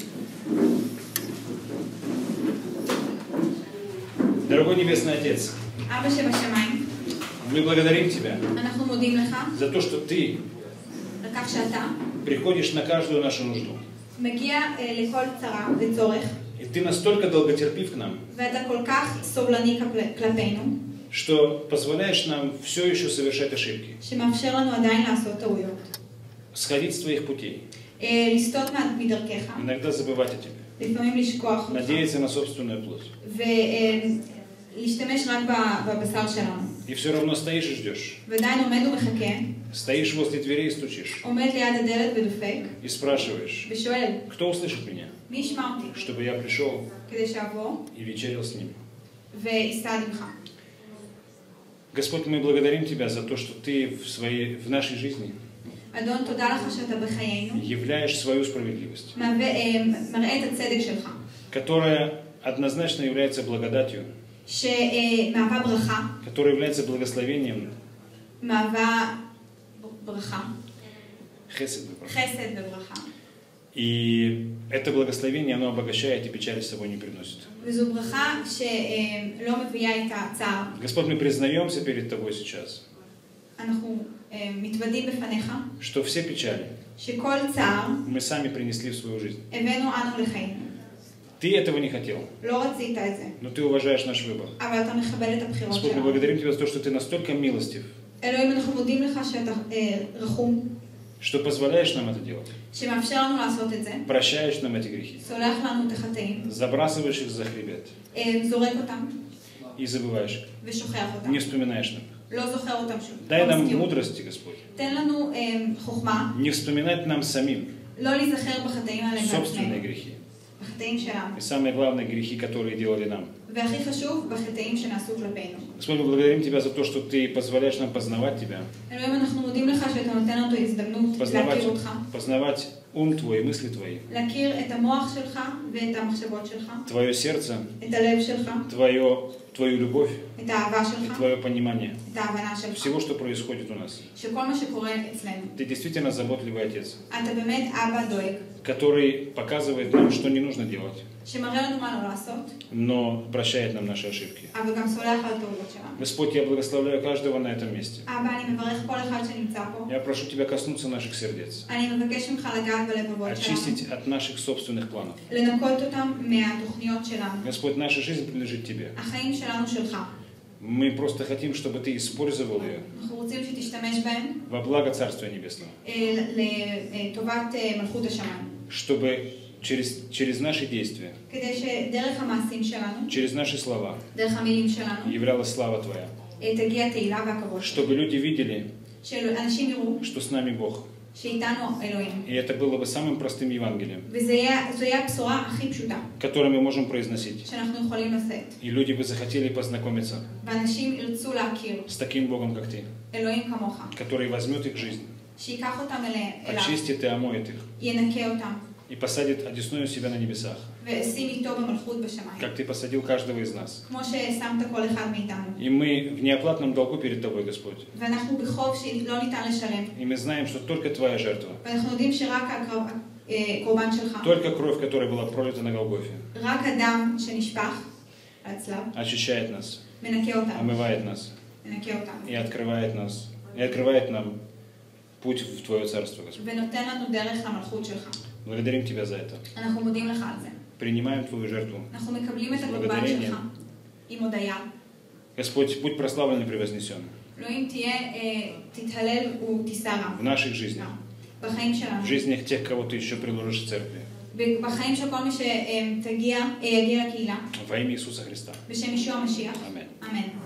Дорогой Небесный Отец, אבא שבשמיים, мы благодарим Тебя אנחנו מודים לך за то, что Ты על כך שאתה приходишь на каждую нашу нужду. מגיע אה, לכל צרה וצורך, И Ты настолько долготерпив к нам, ואתה כל כך סובלני כפ- כלפינו, что позволяешь нам все еще совершать ошибки, שמאפשר לנו עדיין לעשות טעויות. сходить с Твоих путей, אה, לסטות מה- מדרכך, иногда забывать о Тебе, לפעמים לשכוח אותך, надеяться на собственную плоть. ולהשתמש רק ב- בבשר שלנו. И все равно стоишь и ждешь. ועדיין עומד ומחכה, Стоишь возле дверей и стучишь. עומד ליד הדלת ודופק, И спрашиваешь, ושואל, кто услышит меня, מי ישמע אותי? чтобы я пришел כדי שאבוא и вечерил с ним. ואסעד עמך. Господь, мы благодарим Тебя за то, что Ты в, своей, в нашей жизни אדון, תודה לך שאתה בחיינו, являешь свою справедливость, מהווה, אה, מראה את הצדק שלך, которая однозначно является благодатью, שמהווה ברכה, которая является благословением, מהווה ברכה, хесед, вы правы. חסד וברכה. И это благословение, оно обогащает и печали с собой не приносит. וזו ברכה שלא מביאה את הצער. Господь, мы признаемся перед Тобой сейчас, אנחנו אה, מתוודים בפניך, что все печали שכל צער мы сами принесли в свою жизнь. הבאנו אנו לחיינו. Ты этого не хотел, לא רצית את זה, но Ты уважаешь наш выбор. אבל אתה מכבד את הבחירות Господь, мы שלנו. благодарим Тебя за то, что Ты настолько милостив, אלוהים, אנחנו מודים לך שאתה אה, רחום, что позволяешь нам это делать, שמאפשר לנו לעשות את זה, прощаешь нам эти грехи, סולח לנו את החטאים, забрасываешь их за хребет אה, זורק אותם и забываешь их, ושוכח אותם, не вспоминаешь нам. לא זוכר אותם שוב. Дай לא нам מזכיר. мудрости, Господь, תן לנו אה, חוכמה, не вспоминать нам самим לא להיזכר בחטאים האלה собственные בעצמנו, грехи. בחטאים שלנו, И самые главные грехи, которые делали нам. והכי חשוב, בחטאים שנעשו כלפינו. Господь, мы благодарим Тебя за то, что Ты позволяешь нам познавать Тебя, אלוהים, אנחנו מודים לך שאתה נותן לנו את ההזדמנות познавать, להכיר אותך, познавать ум Твой, мысли Твои, להכיר את המוח שלך ואת המחשבות שלך, Твое сердце, את הלב שלך, Твое, Твою любовь את האהבה и שלך, Твое понимание את ההבנה שלך, всего, что происходит у нас. שכל מה שקורה אצלנו. Ты действительно заботливый Отец, אתה באמת אבא דואג, который показывает нам, что не нужно делать, שמראה לנו מה לא לעשות, но прощает нам наши ошибки. אבל גם סולח על הטעויות שלנו. Господь, я благословляю каждого на этом месте. אבא, אני מברך כל אחד שנמצא פה. Я прошу Тебя коснуться наших сердец, אני מבקש ממך לגעת בלבבות שלנו, очистить от наших собственных планов. לנקות אותם מהתוכניות שלנו. Господь, наша жизнь принадлежит Тебе. החיים שלנו שלך. Мы просто хотим, чтобы Ты использовал ее אנחנו רוצים שתשתמש בהם во благо Царствия Небесного, אה, לטובת אה, מלכות השמיים. чтобы через, через наши действия, כדי שדרך המעשים שלנו, через наши слова דרך המילים שלנו, являлась слава Твоя, אה, תגיע תהילה והכבוד. чтобы люди видели, שאנשים יראו что с нами Бог. שאיתנו אלוהים. И это было бы самым простым Евангелием, וזו יהיה הבשורה הכי פשוטה которое мы можем произносить. שאנחנו יכולים לשאת. И люди бы захотели познакомиться ואנשים ירצו להכיר с таким Богом, как Ты, אלוהים כמוך, который возьмет их жизнь, שיקח אותם אל- אליו, очистит и омоет их, ינקה אותם, и посадит одесную себя на небесах, ושים איתו במלכות בשמיים. как Ты посадил каждого из нас. כמו ששמת כל אחד מאיתנו. И мы в неоплатном долгу перед Тобой, Господь. ואנחנו בחוב שלא ניתן לשלם. И мы знаем, что только Твоя жертва, ואנחנו יודעים שרק הקרב- אה, הקורבן שלך, только кровь, которая была пролита на Голгофе, רק הדם שנשפך על הצלב, очищает нас, מנקה אותם, омывает нас מנקה אותם, и открывает нас и открывает нам путь в Твое Царство, Господь. ונותן לנו דרך למלכות שלך. Благодарим Тебя за это. אנחנו מודים לך על זה. Принимаем Твою жертву. אנחנו מקבלים את הקורבן שלך עם הודיה. Господь, будь прославлен и превознесен אלוהים תהיה, תתהלל ותישא в наших жизнях, בחיים שלנו. в жизнях тех, кого Ты еще приложишь в церкви. בחיים של כל מי שתגיע, יגיע לקהילה. Во имя Иисуса Христа. בשם ישוע המשיח. Аминь. אמן.